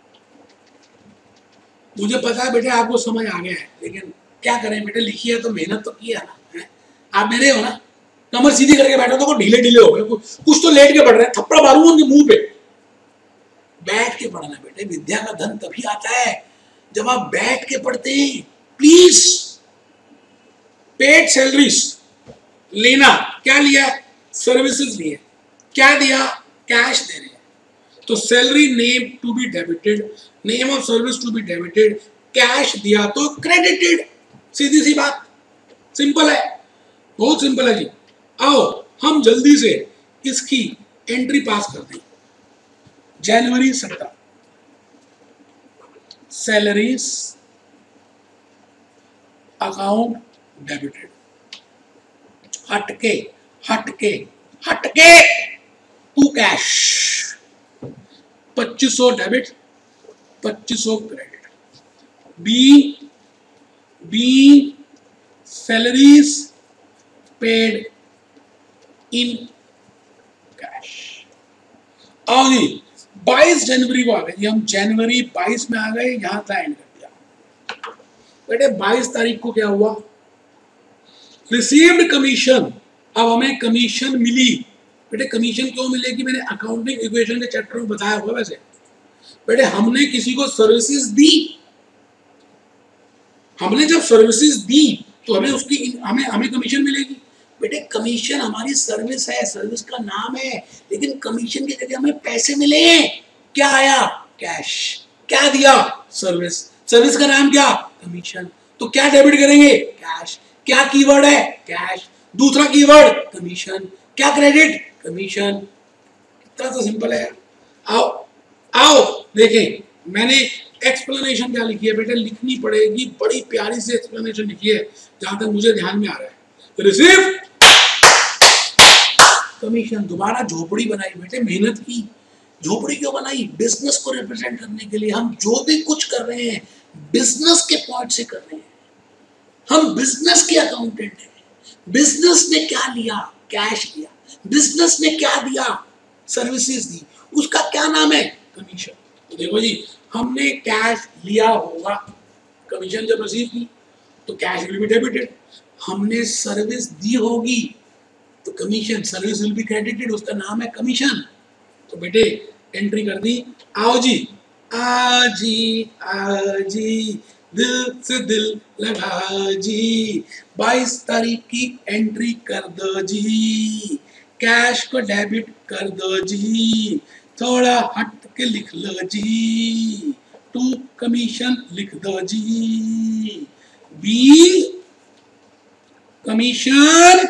मुझे पता है बेटे आपको समझ आ गया है, लेकिन क्या करें बेटे, लिखी है तो मेहनत तो की है ना, है? आप मेरे हो ना, कमर सीधी करके बैठो तो ढीले ढीले हो गए, कुछ तो लेट के पढ़ रहे हैं, थप्पड़ मारूंगा उनके मुंह पे। बैठ के पढ़ना बेटे, विद्या का धन तभी आता है जब आप बैठ के पढ़ते हैं। प्लीज, पेड सैलरीज लेना, क्या लिया, सर्विसेज लिए, क्या दिया, कैश दे रहे हैं, तो salary name to be debited, name of service to be debited, cash दिया तो क्रेडिटेड। सीधी सी बात, सिंपल है, बहुत सिंपल है जी। आओ हम जल्दी से इसकी एंट्री पास कर दें। जनवरी 17 सैलरीज अकाउंट डेबिटेड, हटके हटके हटके to cash, 2500 debit, 2500 credit. Be salaries paid in cash. आओ जी 22 जनवरी को आ गए जी, हम जनवरी 22 में आ गए, यहां था एंड कर दिया बेटे। 22 तारीख को क्या हुआ, रिसीव्ड कमीशन। अब हमें कमीशन मिली बेटे। कमीशन क्यों मिलेगी, मैंने अकाउंटिंग इक्वेशन के चैप्टर में बताया हुआ। वैसे बेटे हमने किसी को सर्विसेज दी, हमने जब सर्विसेज दी तो हमें उसकी हमें कमीशन मिलेगी। बेटे कमीशन हमारी सर्विस है, सर्विस का नाम है, लेकिन कमीशन की जगह हमें पैसे मिले। क्या आया, कैश। क्या दिया, सर्विस। सर्विस का नाम क्या, कमीशन। तो क्या डेबिट करेंगे, कैश। क्या कीवर्ड है, कैश। दूसरा कीवर्ड कमीशन। क्या क्रेडिट, कमीशन। इतना तो सिंपल है। आओ आओ देखें, मैंने एक्सप्लेनेशन क्या लिखी है बेटे, लिखनी पड़ेगी, बड़ी प्यारी सी एक्सप्लेनेशन लिखी है जहां तक मुझे ध्यान में आ रहा है। Receive commission. दोबारा झोपड़ी बनाई बेटे, मेहनत की। झोपड़ी क्यों बनाई, बिजनेस को रिप्रेजेंट करने के लिए। हम जो भी कुछ कर रहे हैं बिजनेस के पॉइंट से कर रहे हैं, हम बिजनेस के अकाउंटेंट हैं। बिजनेस ने क्या लिया, कैश लिया। बिजनेस ने क्या दिया, सर्विसेज दी, उसका क्या नाम है, कमीशन। तो देखो जी, हमने कैश लिया होगा, कमीशन जब रिसीव की तो कैश विल बी डेबिटेड। हमने सर्विस दी होगी तो commission, service will be credited, उसका नाम है कमीशन। तो बेटे एंट्री कर दी। आओ जी, आजी दिल से दिल लगा जी, 22 तारीख की एंट्री कर दो जी, कैश को डेबिट कर दो जी, थोड़ा हट के लिख लो जी, टू कमीशन लिख दो जी। Be commission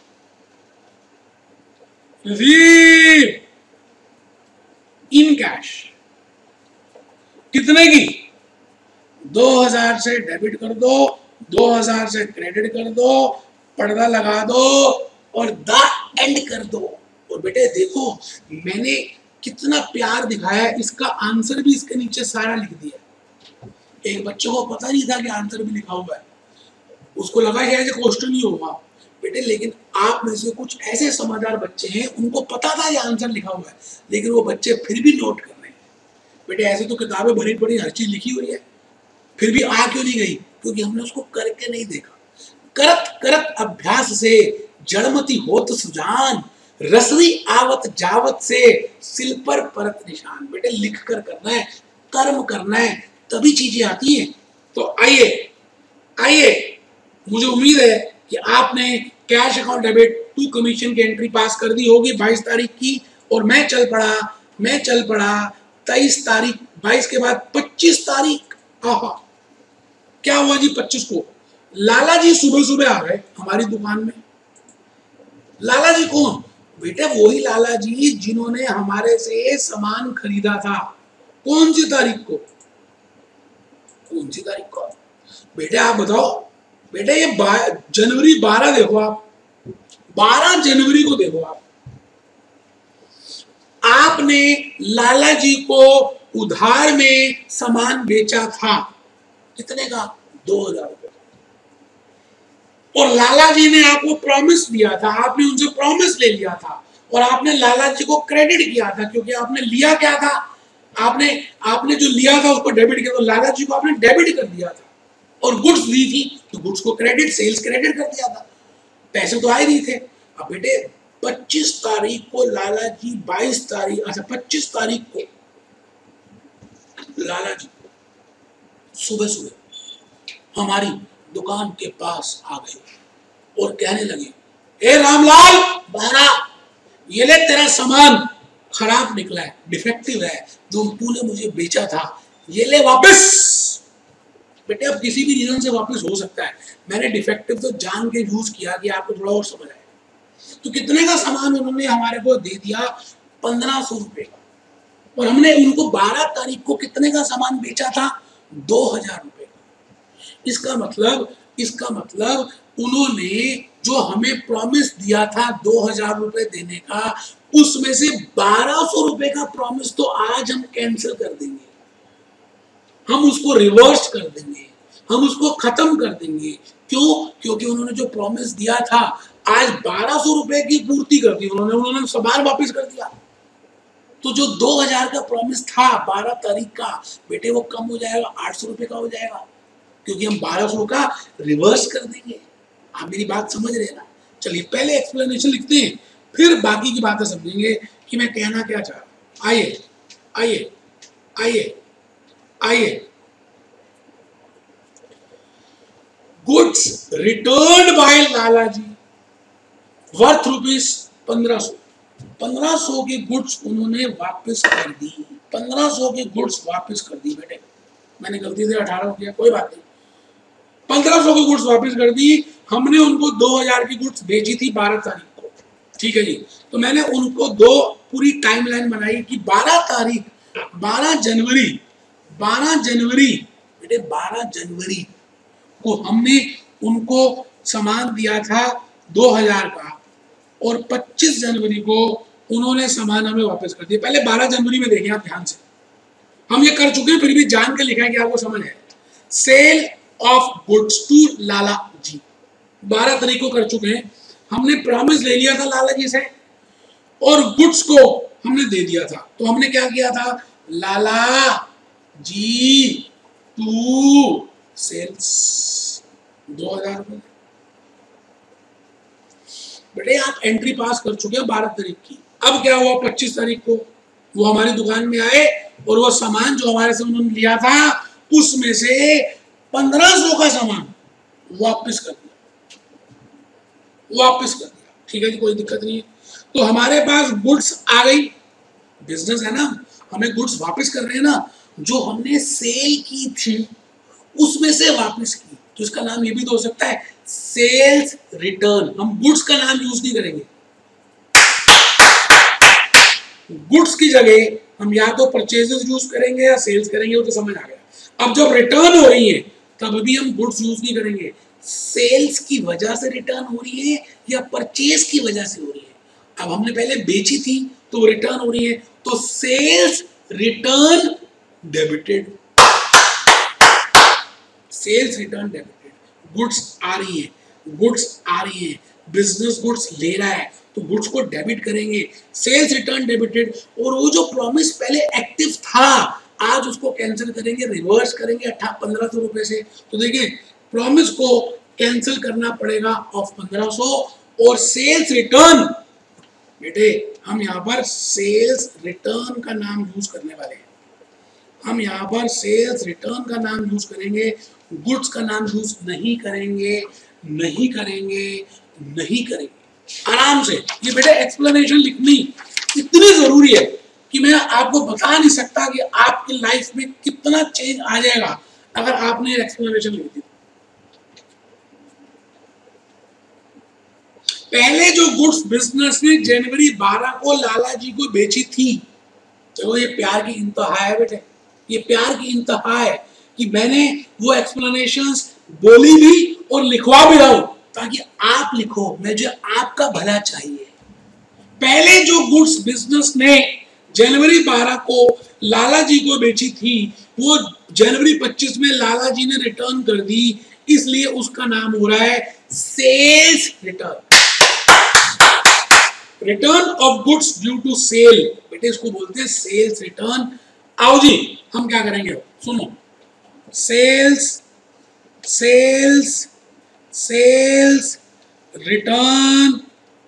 receive in cash. कितने की, 2000 से डेबिट कर दो, 2000 से क्रेडिट कर दो, पर्दा लगा दो और द एंड कर दो। और बेटे देखो मैंने कितना प्यार दिखाया, इसका आंसर भी इसके नीचे सारा लिख दिया। एक बच्चे को पता नहीं था कि आंसर भी लिखा हुआ है, उसको लगा शायद क्वेश्चन ही होगा बेटे, लेकिन आप में से कुछ ऐसे समझदार बच्चे हैं उनको पता था ये आंसर लिखा हुआ है, लेकिन वो बच्चे फिर भी नोट कर रहे हैं। बेटे ऐसे तो किताबें भरी पड़ी हर चीज लिखी हुई है, फिर भी आ क्यों नहीं गई, क्योंकि हमने उसको करके नहीं देखा। करत करत अभ्यास से जड़मती होत सुजान, रसरी आवत जावत से सिल पर परत निशान। बेटे लिख कर करना है, कर्म करना है, तभी चीजें आती हैं। तो आइए आइए, मुझे उम्मीद है कि आपने cash account debit to commission की एंट्री पास कर दी होगी 22 तारीख की। और मैं चल पड़ा 23 तारीख, 22 के बाद 25 तारीख। आहा क्या हुआ जी, 25 को लाला जी सुबह सुबह आ गए हमारी दुकान में। लाला जी कौन, बेटे वही लाला जी जिन्होंने हमारे से सामान खरीदा था। कौन सी तारीख को, कौन सी तारीख को बेटे आप बताओ, बेटे ये जनवरी 12 देखो आप, 12 जनवरी को देखो आप, आपने लाला जी को उधार में सामान बेचा था, कितने का? 2000 रुपए। और लाला जी ने आपको प्रॉमिस दिया था, आपने उनसे प्रॉमिस ले लिया था और आपने लाला जी को क्रेडिट किया था, क्योंकि आपने लिया क्या था, आपने जो लिया था उसको डेबिट किया, तो लाला जी को आपने डेबिट कर दिया था। और गुड्स दी थी तो गुड्स को क्रेडिट, सेल्स क्रेडिट कर दिया था, पैसे तो आए नहीं थे। अब बेटे 25 तारीख को लाला जी 22 तारीख, अच्छा 25 तारीख को लाला जी सुबह सुबह हमारी दुकान के पास आ गए और कहने लगे, ए रामलाल बारा, ये ले तेरा सामान खराब निकला है, डिफेक्टिव है, जो तूने मुझे बेचा था, ये ले वापस। बेटे अब किसी भी रीजन से वापस हो सकता है, मैंने डिफेक्टिव तो जान के यूज किया कि आपको थोड़ा और समझ आए। तो कितने का सामान उन्होंने हमारे को दे दिया? 1500 रुपए का। और हमने उनको 12 तारीख को कितने का सामान बेचा था? 2000 रुपए का। इसका मतलब उन्होंने जो हमें प्रॉमिस दिया था 2000 रुपए देने का, उसमें से 1200 रुपए का प्रॉमिस तो आज हम कैंसिल कर देंगे, हम उसको रिवर्स कर देंगे, हम उसको खत्म कर देंगे। क्यों? क्योंकि उन्होंने जो प्रॉमिस दिया था आज 1200 रुपए की पूर्ति कर दी उन्होंने सामान वापस कर दिया। तो जो 2000 का प्रॉमिस था 12 तारीख का, बेटे वो कम हो जाएगा, 800 रुपए का हो जाएगा, क्योंकि हम 1200 का रिवर्स कर देंगे। आप मेरी बात समझ रहे हैं ना? चलिए पहले एक्सप्लेनेशन लिखते हैं, फिर बाकी की बातें समझेंगे कि मैं कहना क्या चाह रहा हूं। आइए आइए आइए आइए, goods return by Lala ji worth rupees 1500, 1500 की गुड्स उन्होंने वापस कर दी, 1500 की गुड्स वापस कर दी। बेटे मैंने गलती से 18 हो गया, कोई बात नहीं, 1500 की गुड्स वापस कर दी। हमने उनको 2000 की गुड्स बेची थी 12 तारीख को, ठीक है जी। तो मैंने उनको पूरी टाइमलाइन बनाई कि 12 तारीख, 12 जनवरी बेटे 12 जनवरी को हमने उनको सामान दिया था 2000 का, और 25 जनवरी को उन्होंने सामान हमें वापस कर दिया। पहले 12 जनवरी में देखिए आप ध्यान से, हम ये कर चुके हैं, फिर भी जान के लिखा है कि आपको समझ है। Sale of goods to Lala ji 12 तारीख को कर चुके हैं, हमने प्रॉमिस ले लिया था लाला जी से और गुड्स को हमने दे दिया था। तो हमने क्या किया था? लाला जी टू सेल्स 2000 रुपए। बेटे आप एंट्री पास कर चुके हैं 12 तारीख की। अब क्या हुआ? 25 तारीख को वो हमारी दुकान में आए और वो सामान जो हमारे से उन्होंने लिया था उसमें से 1500 का सामान वापस कर दिया, ठीक है जी, कोई दिक्कत नहीं है। तो हमारे पास गुड्स आ गई, बिजनेस है ना, हमें गुड्स वापस कर रहे हैं ना, जो हमने सेल की थी उसमें से वापस की। तो इसका नाम ये भी तो हो सकता है सेल्स रिटर्न। हम गुड्स का नाम यूज नहीं करेंगे, गुड्स की जगह हम या तो परचेजेस यूज करेंगे या सेल्स करेंगे, वो तो समझ आ गया। अब जब रिटर्न हो रही है तब भी हम गुड्स यूज नहीं करेंगे, सेल्स की वजह से रिटर्न हो रही है या परचेज की वजह से हो रही है। अब हमने पहले बेची थी तो रिटर्न हो रही है, तो sales return debited, sales return debited. Goods आ रही है, बिजनेस गुड्स ले रहा है तो गुड्स को डेबिट करेंगे, सेल्स रिटर्न डेबिटेड। और वो जो प्रॉमिस पहले एक्टिव था आज उसको कैंसिल करेंगे, रिवर्स करेंगे 1500 रुपए से। तो देखिए प्रॉमिस को कैंसिल करना पड़ेगा ऑफ 1500, और सेल्स रिटर्न, बेटे हम यहाँ पर सेल्स रिटर्न का नाम यूज करने वाले हैं, हम यहाँ पर सेल्स रिटर्न का नाम यूज करेंगे, गुड्स का नाम यूज नहीं करेंगे। आराम से ये बेटे एक्सप्लेनेशन लिखनी इतनी जरूरी है कि मैं आपको बता नहीं सकता कि आपकी लाइफ में कितना चेंज आ जाएगा अगर आपने एक्सप्लेनेशन लिख दी। पहले जो गुड्स बिजनेस ने जनवरी 12 को लाला जी को बेची थी, चलो ये प्यार की इंतहा है बेटे, ये प्यार की इंतहा है। कि मैंने वो एक्सप्लेनेशंस बोली भी और लिखवा भी रहा हूं, ताकि आप लिखो, मुझे आपका भला चाहिए। पहले जो गुड्स बिजनेस ने जनवरी 12 को लाला जी को बेची थी, वो जनवरी 25 में लाला जी ने रिटर्न कर दी, इसलिए उसका नाम हो रहा है sales return. Return of goods due to sale, बेटे इसको बोलते हैं सेल्स रिटर्न। आओ जी हम क्या करेंगे, सुनो, sales sales sales return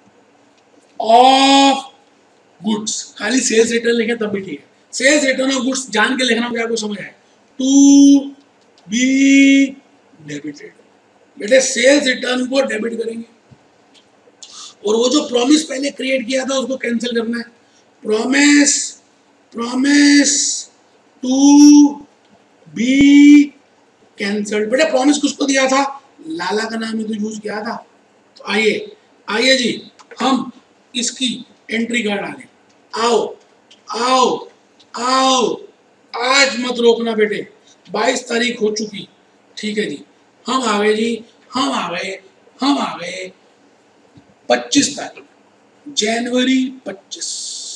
of goods, खाली सेल्स रिटर्न लिखे तब भी ठीक है। सेल्स रिटर्न ऑफ गुड्स जान के लिखना, क्या आपको समझ आए, टू बी डेबिटेड। बेटे सेल्स रिटर्न को डेबिट करेंगे, और वो जो प्रॉमिस पहले क्रिएट किया था उसको कैंसिल करना है। Promise promise to be cancelled. बेटे प्रॉमिस किसको दिया था, लाला का नाम ही तो यूज किया था। तो आइए आइए जी हम इसकी एंट्री कर डालें। आओ आओ आओ, आज मत रोकना बेटे, 22 तारीख हो चुकी, ठीक है जी। हम आ गए जी, हम आ गए 25 तारीख, जनवरी 25।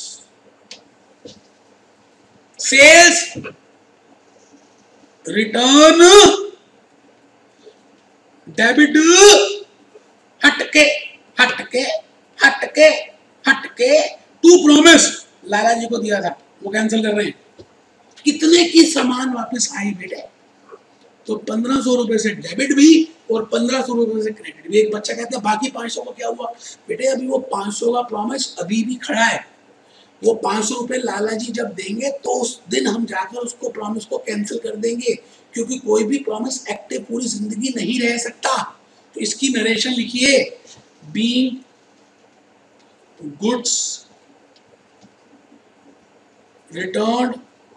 सेल्स रिटर्न डेबिट हटके हटके हटके हटके टू प्रॉमिस लाला जी को दिया था, वो कैंसिल कर रहे हैं। कितने की सामान वापस आई बेटे, तो 1500 रुपए से डेबिट भी और 1500 रुपए से क्रेडिट भी। एक बच्चा कहता है बाकी 500 का क्या हुआ, बेटे अभी वो 500 का प्रॉमिस अभी भी खड़ा है। वो 500 रुपए लाला जी जब देंगे तो उस दिन हम जाकर उसको प्रॉमिस को कैंसिल कर देंगे, क्योंकि कोई भी प्रॉमिस एक्टिव पूरी जिंदगी नहीं रह सकता। तो इसकी नरेशन लिखिए, being goods returned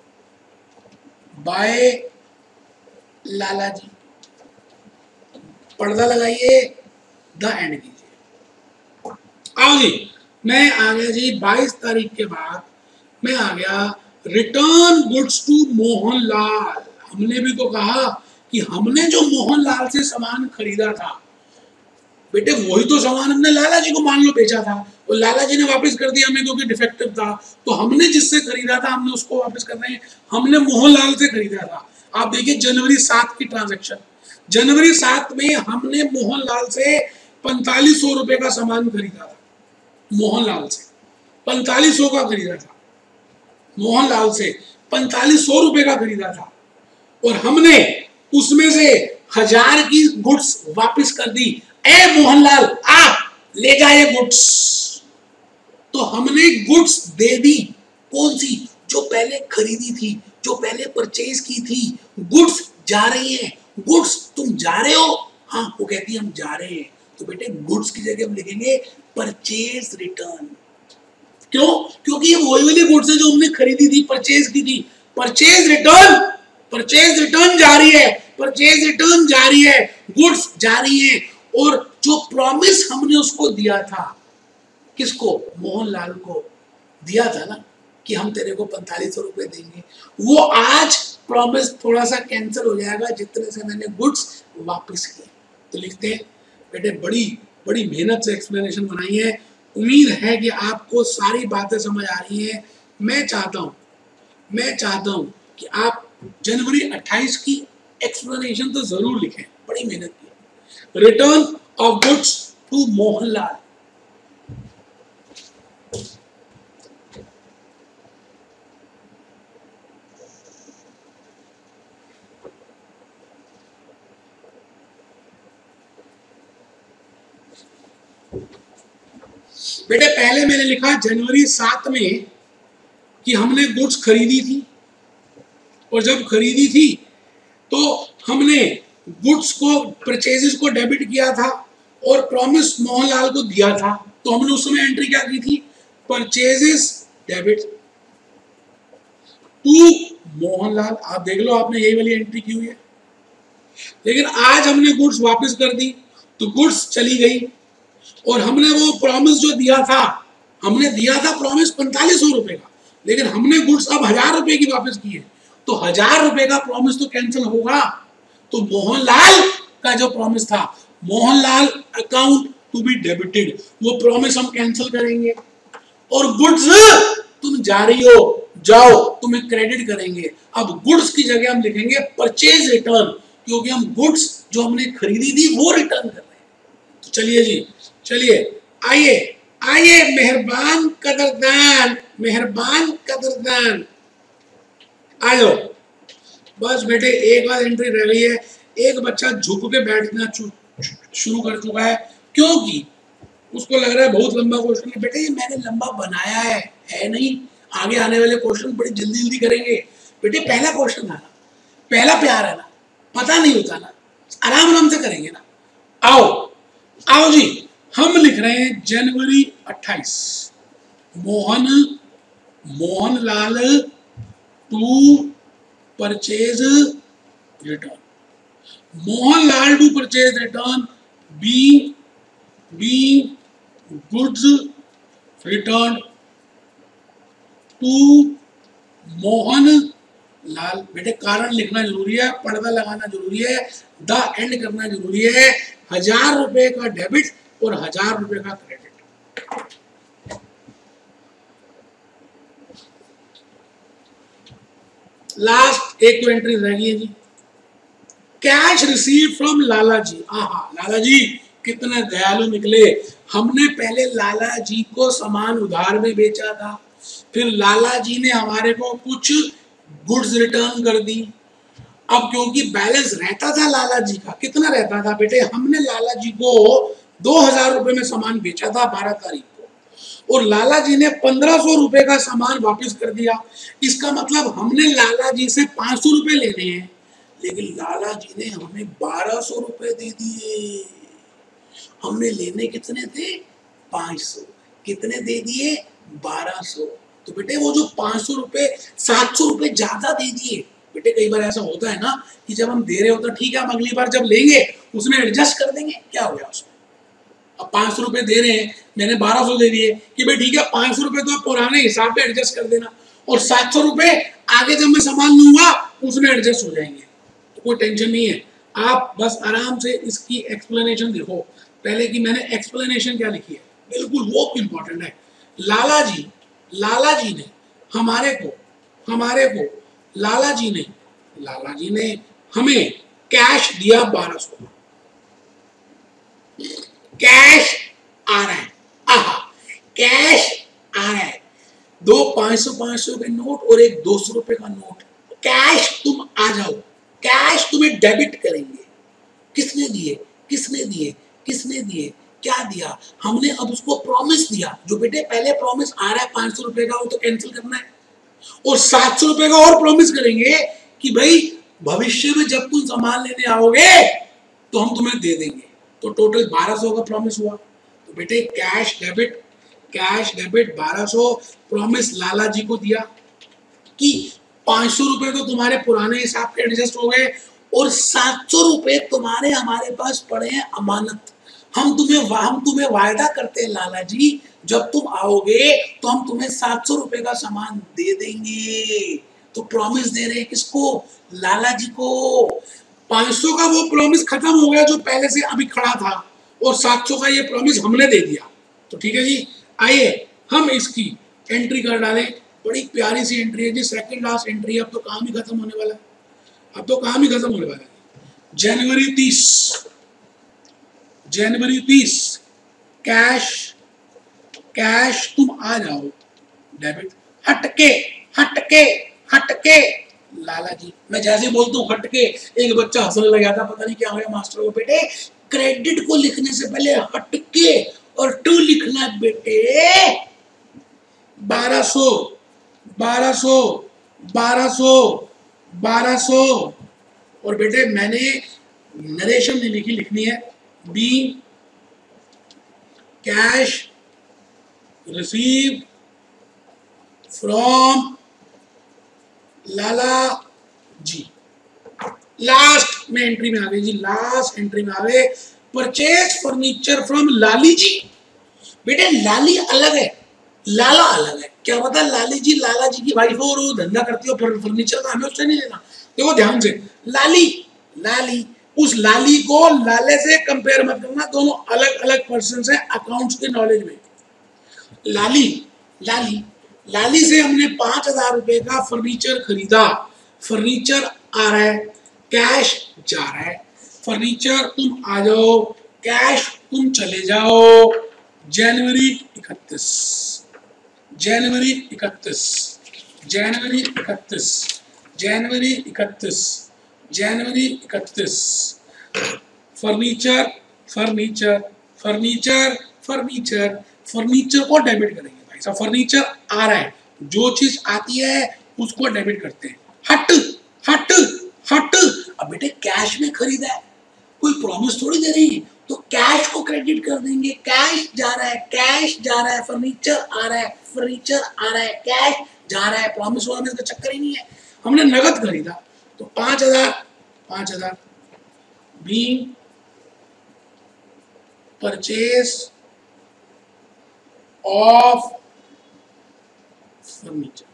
by Lala ji. पर्दा लगाइए, द एंड कीजिए। आओ जी, मैं आ गया जी 22 तारीख के बाद मैं आ गया रिटर्न गुड्स टू मोहनलाल। हमने भी तो कहा कि हमने जो मोहनलाल से सामान खरीदा था, बेटे वही तो सामान हमने लाला जी को मान लो बेचा था, और लाला जी ने वापस कर दिया हमें क्योंकि डिफेक्टिव था। तो हमने जिससे खरीदा था हमने उसको वापस कर रहे हैं, हमने मोहनलाल से खरीदा था। आप देखिए जनवरी 7 की ट्रांजैक्शन, जनवरी 7 में हमने मोहनलाल से 4500 रुपए का सामान खरीदा था। मोहनलाल से 4500 का खरीदा था, मोहनलाल से 4500 रुपए का खरीदा था, और हमने उसमें से 1000 की गुड्स वापस कर दी। ए मोहनलाल आप ले जाए गुड्स। तो हमने गुड्स दे दी, कौन सी, जो पहले खरीदी थी, जो पहले परचेज की थी। गुड्स जा रही है, गुड्स तुम जा रहे हो, हाँ वो कहती है हम जा रहे हैं। तो बेटे गुड्स की जगह हम लिखेंगे परचेज रिटर्न। क्यों, क्योंकि ये वही वाली गुड्स है जो हमने खरीदी थी, परचेज की थी। परचेज रिटर्न, परचेज रिटर्न जारी है, परचेज रिटर्न जारी है, गुड्स जारी है। और जो प्रॉमिस हमने उसको दिया था, किसको, मोहनलाल को दिया था ना कि हम तेरे को 4500 रुपए देंगे, वो आज प्रॉमिस थोड़ा सा कैंसिल हो जाएगा जितने से मैंने गुड्स वापस किए। तो लिखते हैं बेटे, बड़ी बड़ी मेहनत से एक्सप्लेनेशन बनाई है, उम्मीद है कि आपको सारी बातें समझ आ रही हैं। मैं चाहता हूं कि आप जनवरी 28 की एक्सप्लेनेशन तो जरूर लिखें, बड़ी मेहनत की। Return of goods to Mohanlal, बेटे पहले मैंने लिखा जनवरी 7 में कि हमने गुड्स खरीदी थी, और जब खरीदी थी तो हमने गुड्स को, परचेजेस को डेबिट किया था और प्रॉमिस मोहनलाल को दिया था। तो हमने उस समय एंट्री क्या की थी, परचेजेस डेबिट टू मोहनलाल। आप देख लो, आपने यही वाली एंट्री की हुई है। लेकिन आज हमने गुड्स वापस कर दी, तो गुड्स चली गई, और हमने वो प्रॉमिस जो दिया था, हमने दिया था प्रॉमिस 4500 रुपए का, लेकिन हमने गुड्स अब 1000 रुपए की वापस की है। तो 1000 रुपए का प्रॉमिस तो कैंसिल होगा। तो मोहनलाल का जो प्रॉमिस था, Mohanlal account to be debited, वो प्रॉमिस हम कैंसिल करेंगे। और गुड्स तुम जा रही हो, जाओ, तुम्हें क्रेडिट करेंगे। अब गुड्स की जगह हम लिखेंगे परचेज रिटर्न, क्योंकि हम गुड्स जो हमने खरीदी थी वो रिटर्न कर रहे हैं। तो चलिए जी, चलिए आइए आइए, मेहरबान कदरदान, मेहरबान कदरदान, आ जाओ। बस बेटे एक बार एंट्री रह गई है। एक बच्चा झुक के बैठना शुरू कर चुका है, क्योंकि उसको लग रहा है बहुत लंबा क्वेश्चन है। बेटे ये मैंने लंबा बनाया है नहीं, आगे आने वाले क्वेश्चन बड़ी जल्दी जल्दी करेंगे। बेटे पहला क्वेश्चन था ना, पहला प्यार है ना, पता नहीं होता ना, आराम आराम से करेंगे ना। आओ आओ जी, हम लिख रहे हैं जनवरी 28, Mohanlal to purchase return, Mohanlal to purchase return being goods returned to Mohanlal. बेटे कारण लिखना जरूरी है, पर्दा लगाना जरूरी है, द एंड करना जरूरी है। 1000 रुपए का डेबिट और 1000 रुपए का क्रेडिट। लास्ट एक तो एंट्री रह गई है जी, cash receive from Lala ji. आहा, लाला जी कितने दयालु निकले। हमने पहले लाला जी को सामान उधार में बेचा था, फिर लाला जी ने हमारे को कुछ गुड्स रिटर्न कर दी। अब क्योंकि बैलेंस रहता था लाला जी का, कितना रहता था बेटे, हमने लाला जी को 2000 रुपए में सामान बेचा था 12 तारीख को, और लाला जी ने 1500 रुपए का सामान वापस कर दिया। इसका मतलब हमने लाला जी से 500 रुपए लेने हैं, लेकिन लाला जी ने हमें 1200 रुपए दे दिए। हमने लेने कितने थे, 500, कितने दे दिए, 1200। तो बेटे वो जो 500 रुपए, 700 रुपए ज्यादा दे दिए। बेटे कई बार ऐसा होता है ना कि जब हम दे रहे होते हैं, ठीक है हम अगली बार जब लेंगे उसमें एडजस्ट कर देंगे, क्या हो गया उसमें। अब 500 रुपए दे रहे हैं, मैंने 1200 दे दिए कि भाई ठीक है 500 रुपए तो पुराने हिसाब पे एडजस्ट कर देना, और 700 रुपए आगे जब मैं सामान लूंगा उसमें एडजस्ट हो जाएंगे। तो कोई टेंशन नहीं है, आप बस आराम से इसकी एक्सप्लेनेशन देखो पहले कि मैंने एक्सप्लेनेशन क्या लिखी है, बिल्कुल वो इंपॉर्टेंट है। लाला जी ने हमारे को लाला जी ने हमें कैश दिया 1200, कैश आ रहा है, आहा कैश आ रहा है, 2 500 के नोट और एक 200 रुपए का नोट। कैश तुम आ जाओ, कैश तुम्हें डेबिट करेंगे। किसने दिए, क्या दिया, हमने अब उसको प्रॉमिस दिया। जो बेटे पहले प्रॉमिस आ रहा है 500 रुपए का, वो तो कैंसिल करना है, और 700 रुपए का और प्रॉमिस करेंगे कि भाई भविष्य में जब तुम सामान लेने आओगे तो हम तुम्हें दे देंगे। तो टोटल 1200 का प्रॉमिस हुआ। तो बेटे cash debit 1200 promise Lala ji को दिया कि 500 रुपए तो तुम्हारे पुराने हिसाब के एडजस्ट हो गए, और 700 रुपए तुम्हारे हमारे पास पड़े हैं अमानत। हम तुम्हें वायदा करते हैं लाला जी, जब तुम आओगे तो हम तुम्हें 700 रुपए का सामान दे देंगे। तो प्रॉमिस दे रहे हैं किसको, लाला जी को। 500 का वो प्रॉमिस खत्म हो गया जो पहले से अभी खड़ा था, और 700 का ये प्रॉमिस हमने दे दिया। तो ठीक है जी, आइए हम इसकी एंट्री कर डालें। बड़ी प्यारी सी एंट्री है जी, सेकंड लास्ट एंट्री है। अब तो काम ही खत्म होने वाला है, जनवरी 30 कैश तुम आ जाओ, डेबिट हटके लाला जी। मैं जैसे बोलता हूँ हटके, एक बच्चा हंसने लग जाता, पता नहीं क्या हो गया मास्टर को। बेटे क्रेडिट को लिखने से पहले हटके और टू लिखना बेटे। 1200 और बेटे मैंने नरेशन नहीं लिखनी है, be cash receive from Lala ji. Last में एंट्री में आ गई जी, लास्ट एंट्री में आ गए purchase furniture from Lali ji. बेटे लाली अलग है, लाला अलग है। क्या पता लाली जी लाला जी की वाइफ हो और वो धंधा करती हो फर्नीचर का, हमें उससे नहीं लेना। देखो ध्यान से, लाली लाली, उस लाली को लाले से कंपेयर मत करना, दोनों अलग अलग पर्सन है अकाउंट्स के नॉलेज में। लाली लाली लाली से हमने 5,000 रुपए का फर्नीचर खरीदा, फर्नीचर आ रहा है, कैश जा रहा है। फर्नीचर तुम आ जाओ, कैश तुम चले जाओ। जनवरी 31, जनवरी 31, जनवरी 31, जनवरी 31, जनवरी 31, furniture furniture furniture furniture furniture को डेबिट करेंगे भाई साहब। फर्नीचर आ रहा है, जो चीज आती है उसको डेबिट करते हैं। हट हट हट, अब बेटे कैश में खरीदा है, कोई प्रॉमिस थोड़ी दे रही है, तो कैश को क्रेडिट कर देंगे। कैश जा रहा है, कैश जा रहा है, फर्नीचर आ रहा है, फर्नीचर आ रहा है, कैश जा रहा है, प्रॉमिस वॉमिस का चक्कर ही नहीं है। हमने नगद खरीदा तो 5,000 बीइंग परचेज ऑफ फर्नीचर।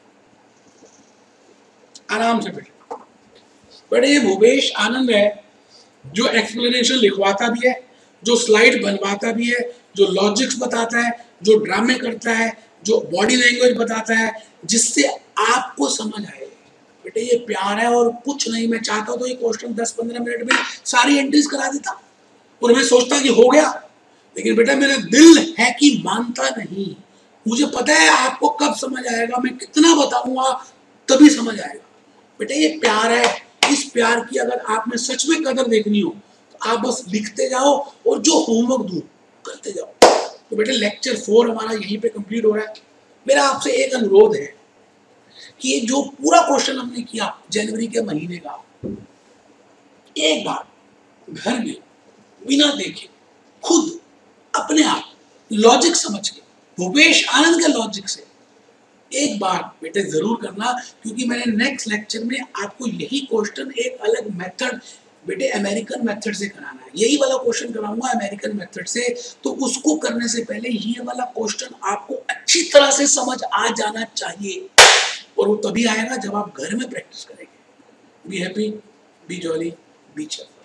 आराम से बैठे, बड़े भूपेश आनंद है जो एक्सप्लेनेशन लिखवाता भी है, जो स्लाइड बनवाता भी है, जो लॉजिक्स बताता है, जो ड्रामे करता है, जो बॉडी लैंग्वेज बताता है, जिससे आपको समझ आए। बेटे ये प्यार है और कुछ नहीं। मैं चाहता हूं तो ये क्वेश्चन 10-15 मिनट में सारी एंट्रीज करा देता और मैं सोचता कि हो गया, लेकिन बेटा मेरा दिल है कि मानता नहीं। मुझे पता है आपको कब समझ आएगा, मैं कितना बताऊंगा तभी समझ आएगा। बेटे ये प्यार है, इस प्यार की अगर आप में सच में कदर देखनी हो तो आप बस लिखते जाओ और जो होमवर्क दूं करते जाओ। तो बेटे लेक्चर 4 हमारा यहीं पे कंप्लीट हो रहा है। मेरा आपसे एक अनुरोध है कि ये जो पूरा क्वेश्चन हमने किया जनवरी के महीने का, एक बार घर में बिना देखे खुद अपने आप लॉजिक समझ के, भूपेश आनंद के लॉजिक से एक बार बेटे जरूर करना, क्योंकि मैंने नेक्स्ट लेक्चर में आपको यही क्वेश्चन एक अलग मेथड, बेटे अमेरिकन मेथड से कराना है। यही वाला क्वेश्चन कराऊंगा अमेरिकन मेथड से, तो उसको करने से पहले ये वाला क्वेश्चन आपको अच्छी तरह से समझ आ जाना चाहिए, और वो तभी आएगा जब आप घर में प्रैक्टिस करेंगे। Be happy, be jolly, be chair.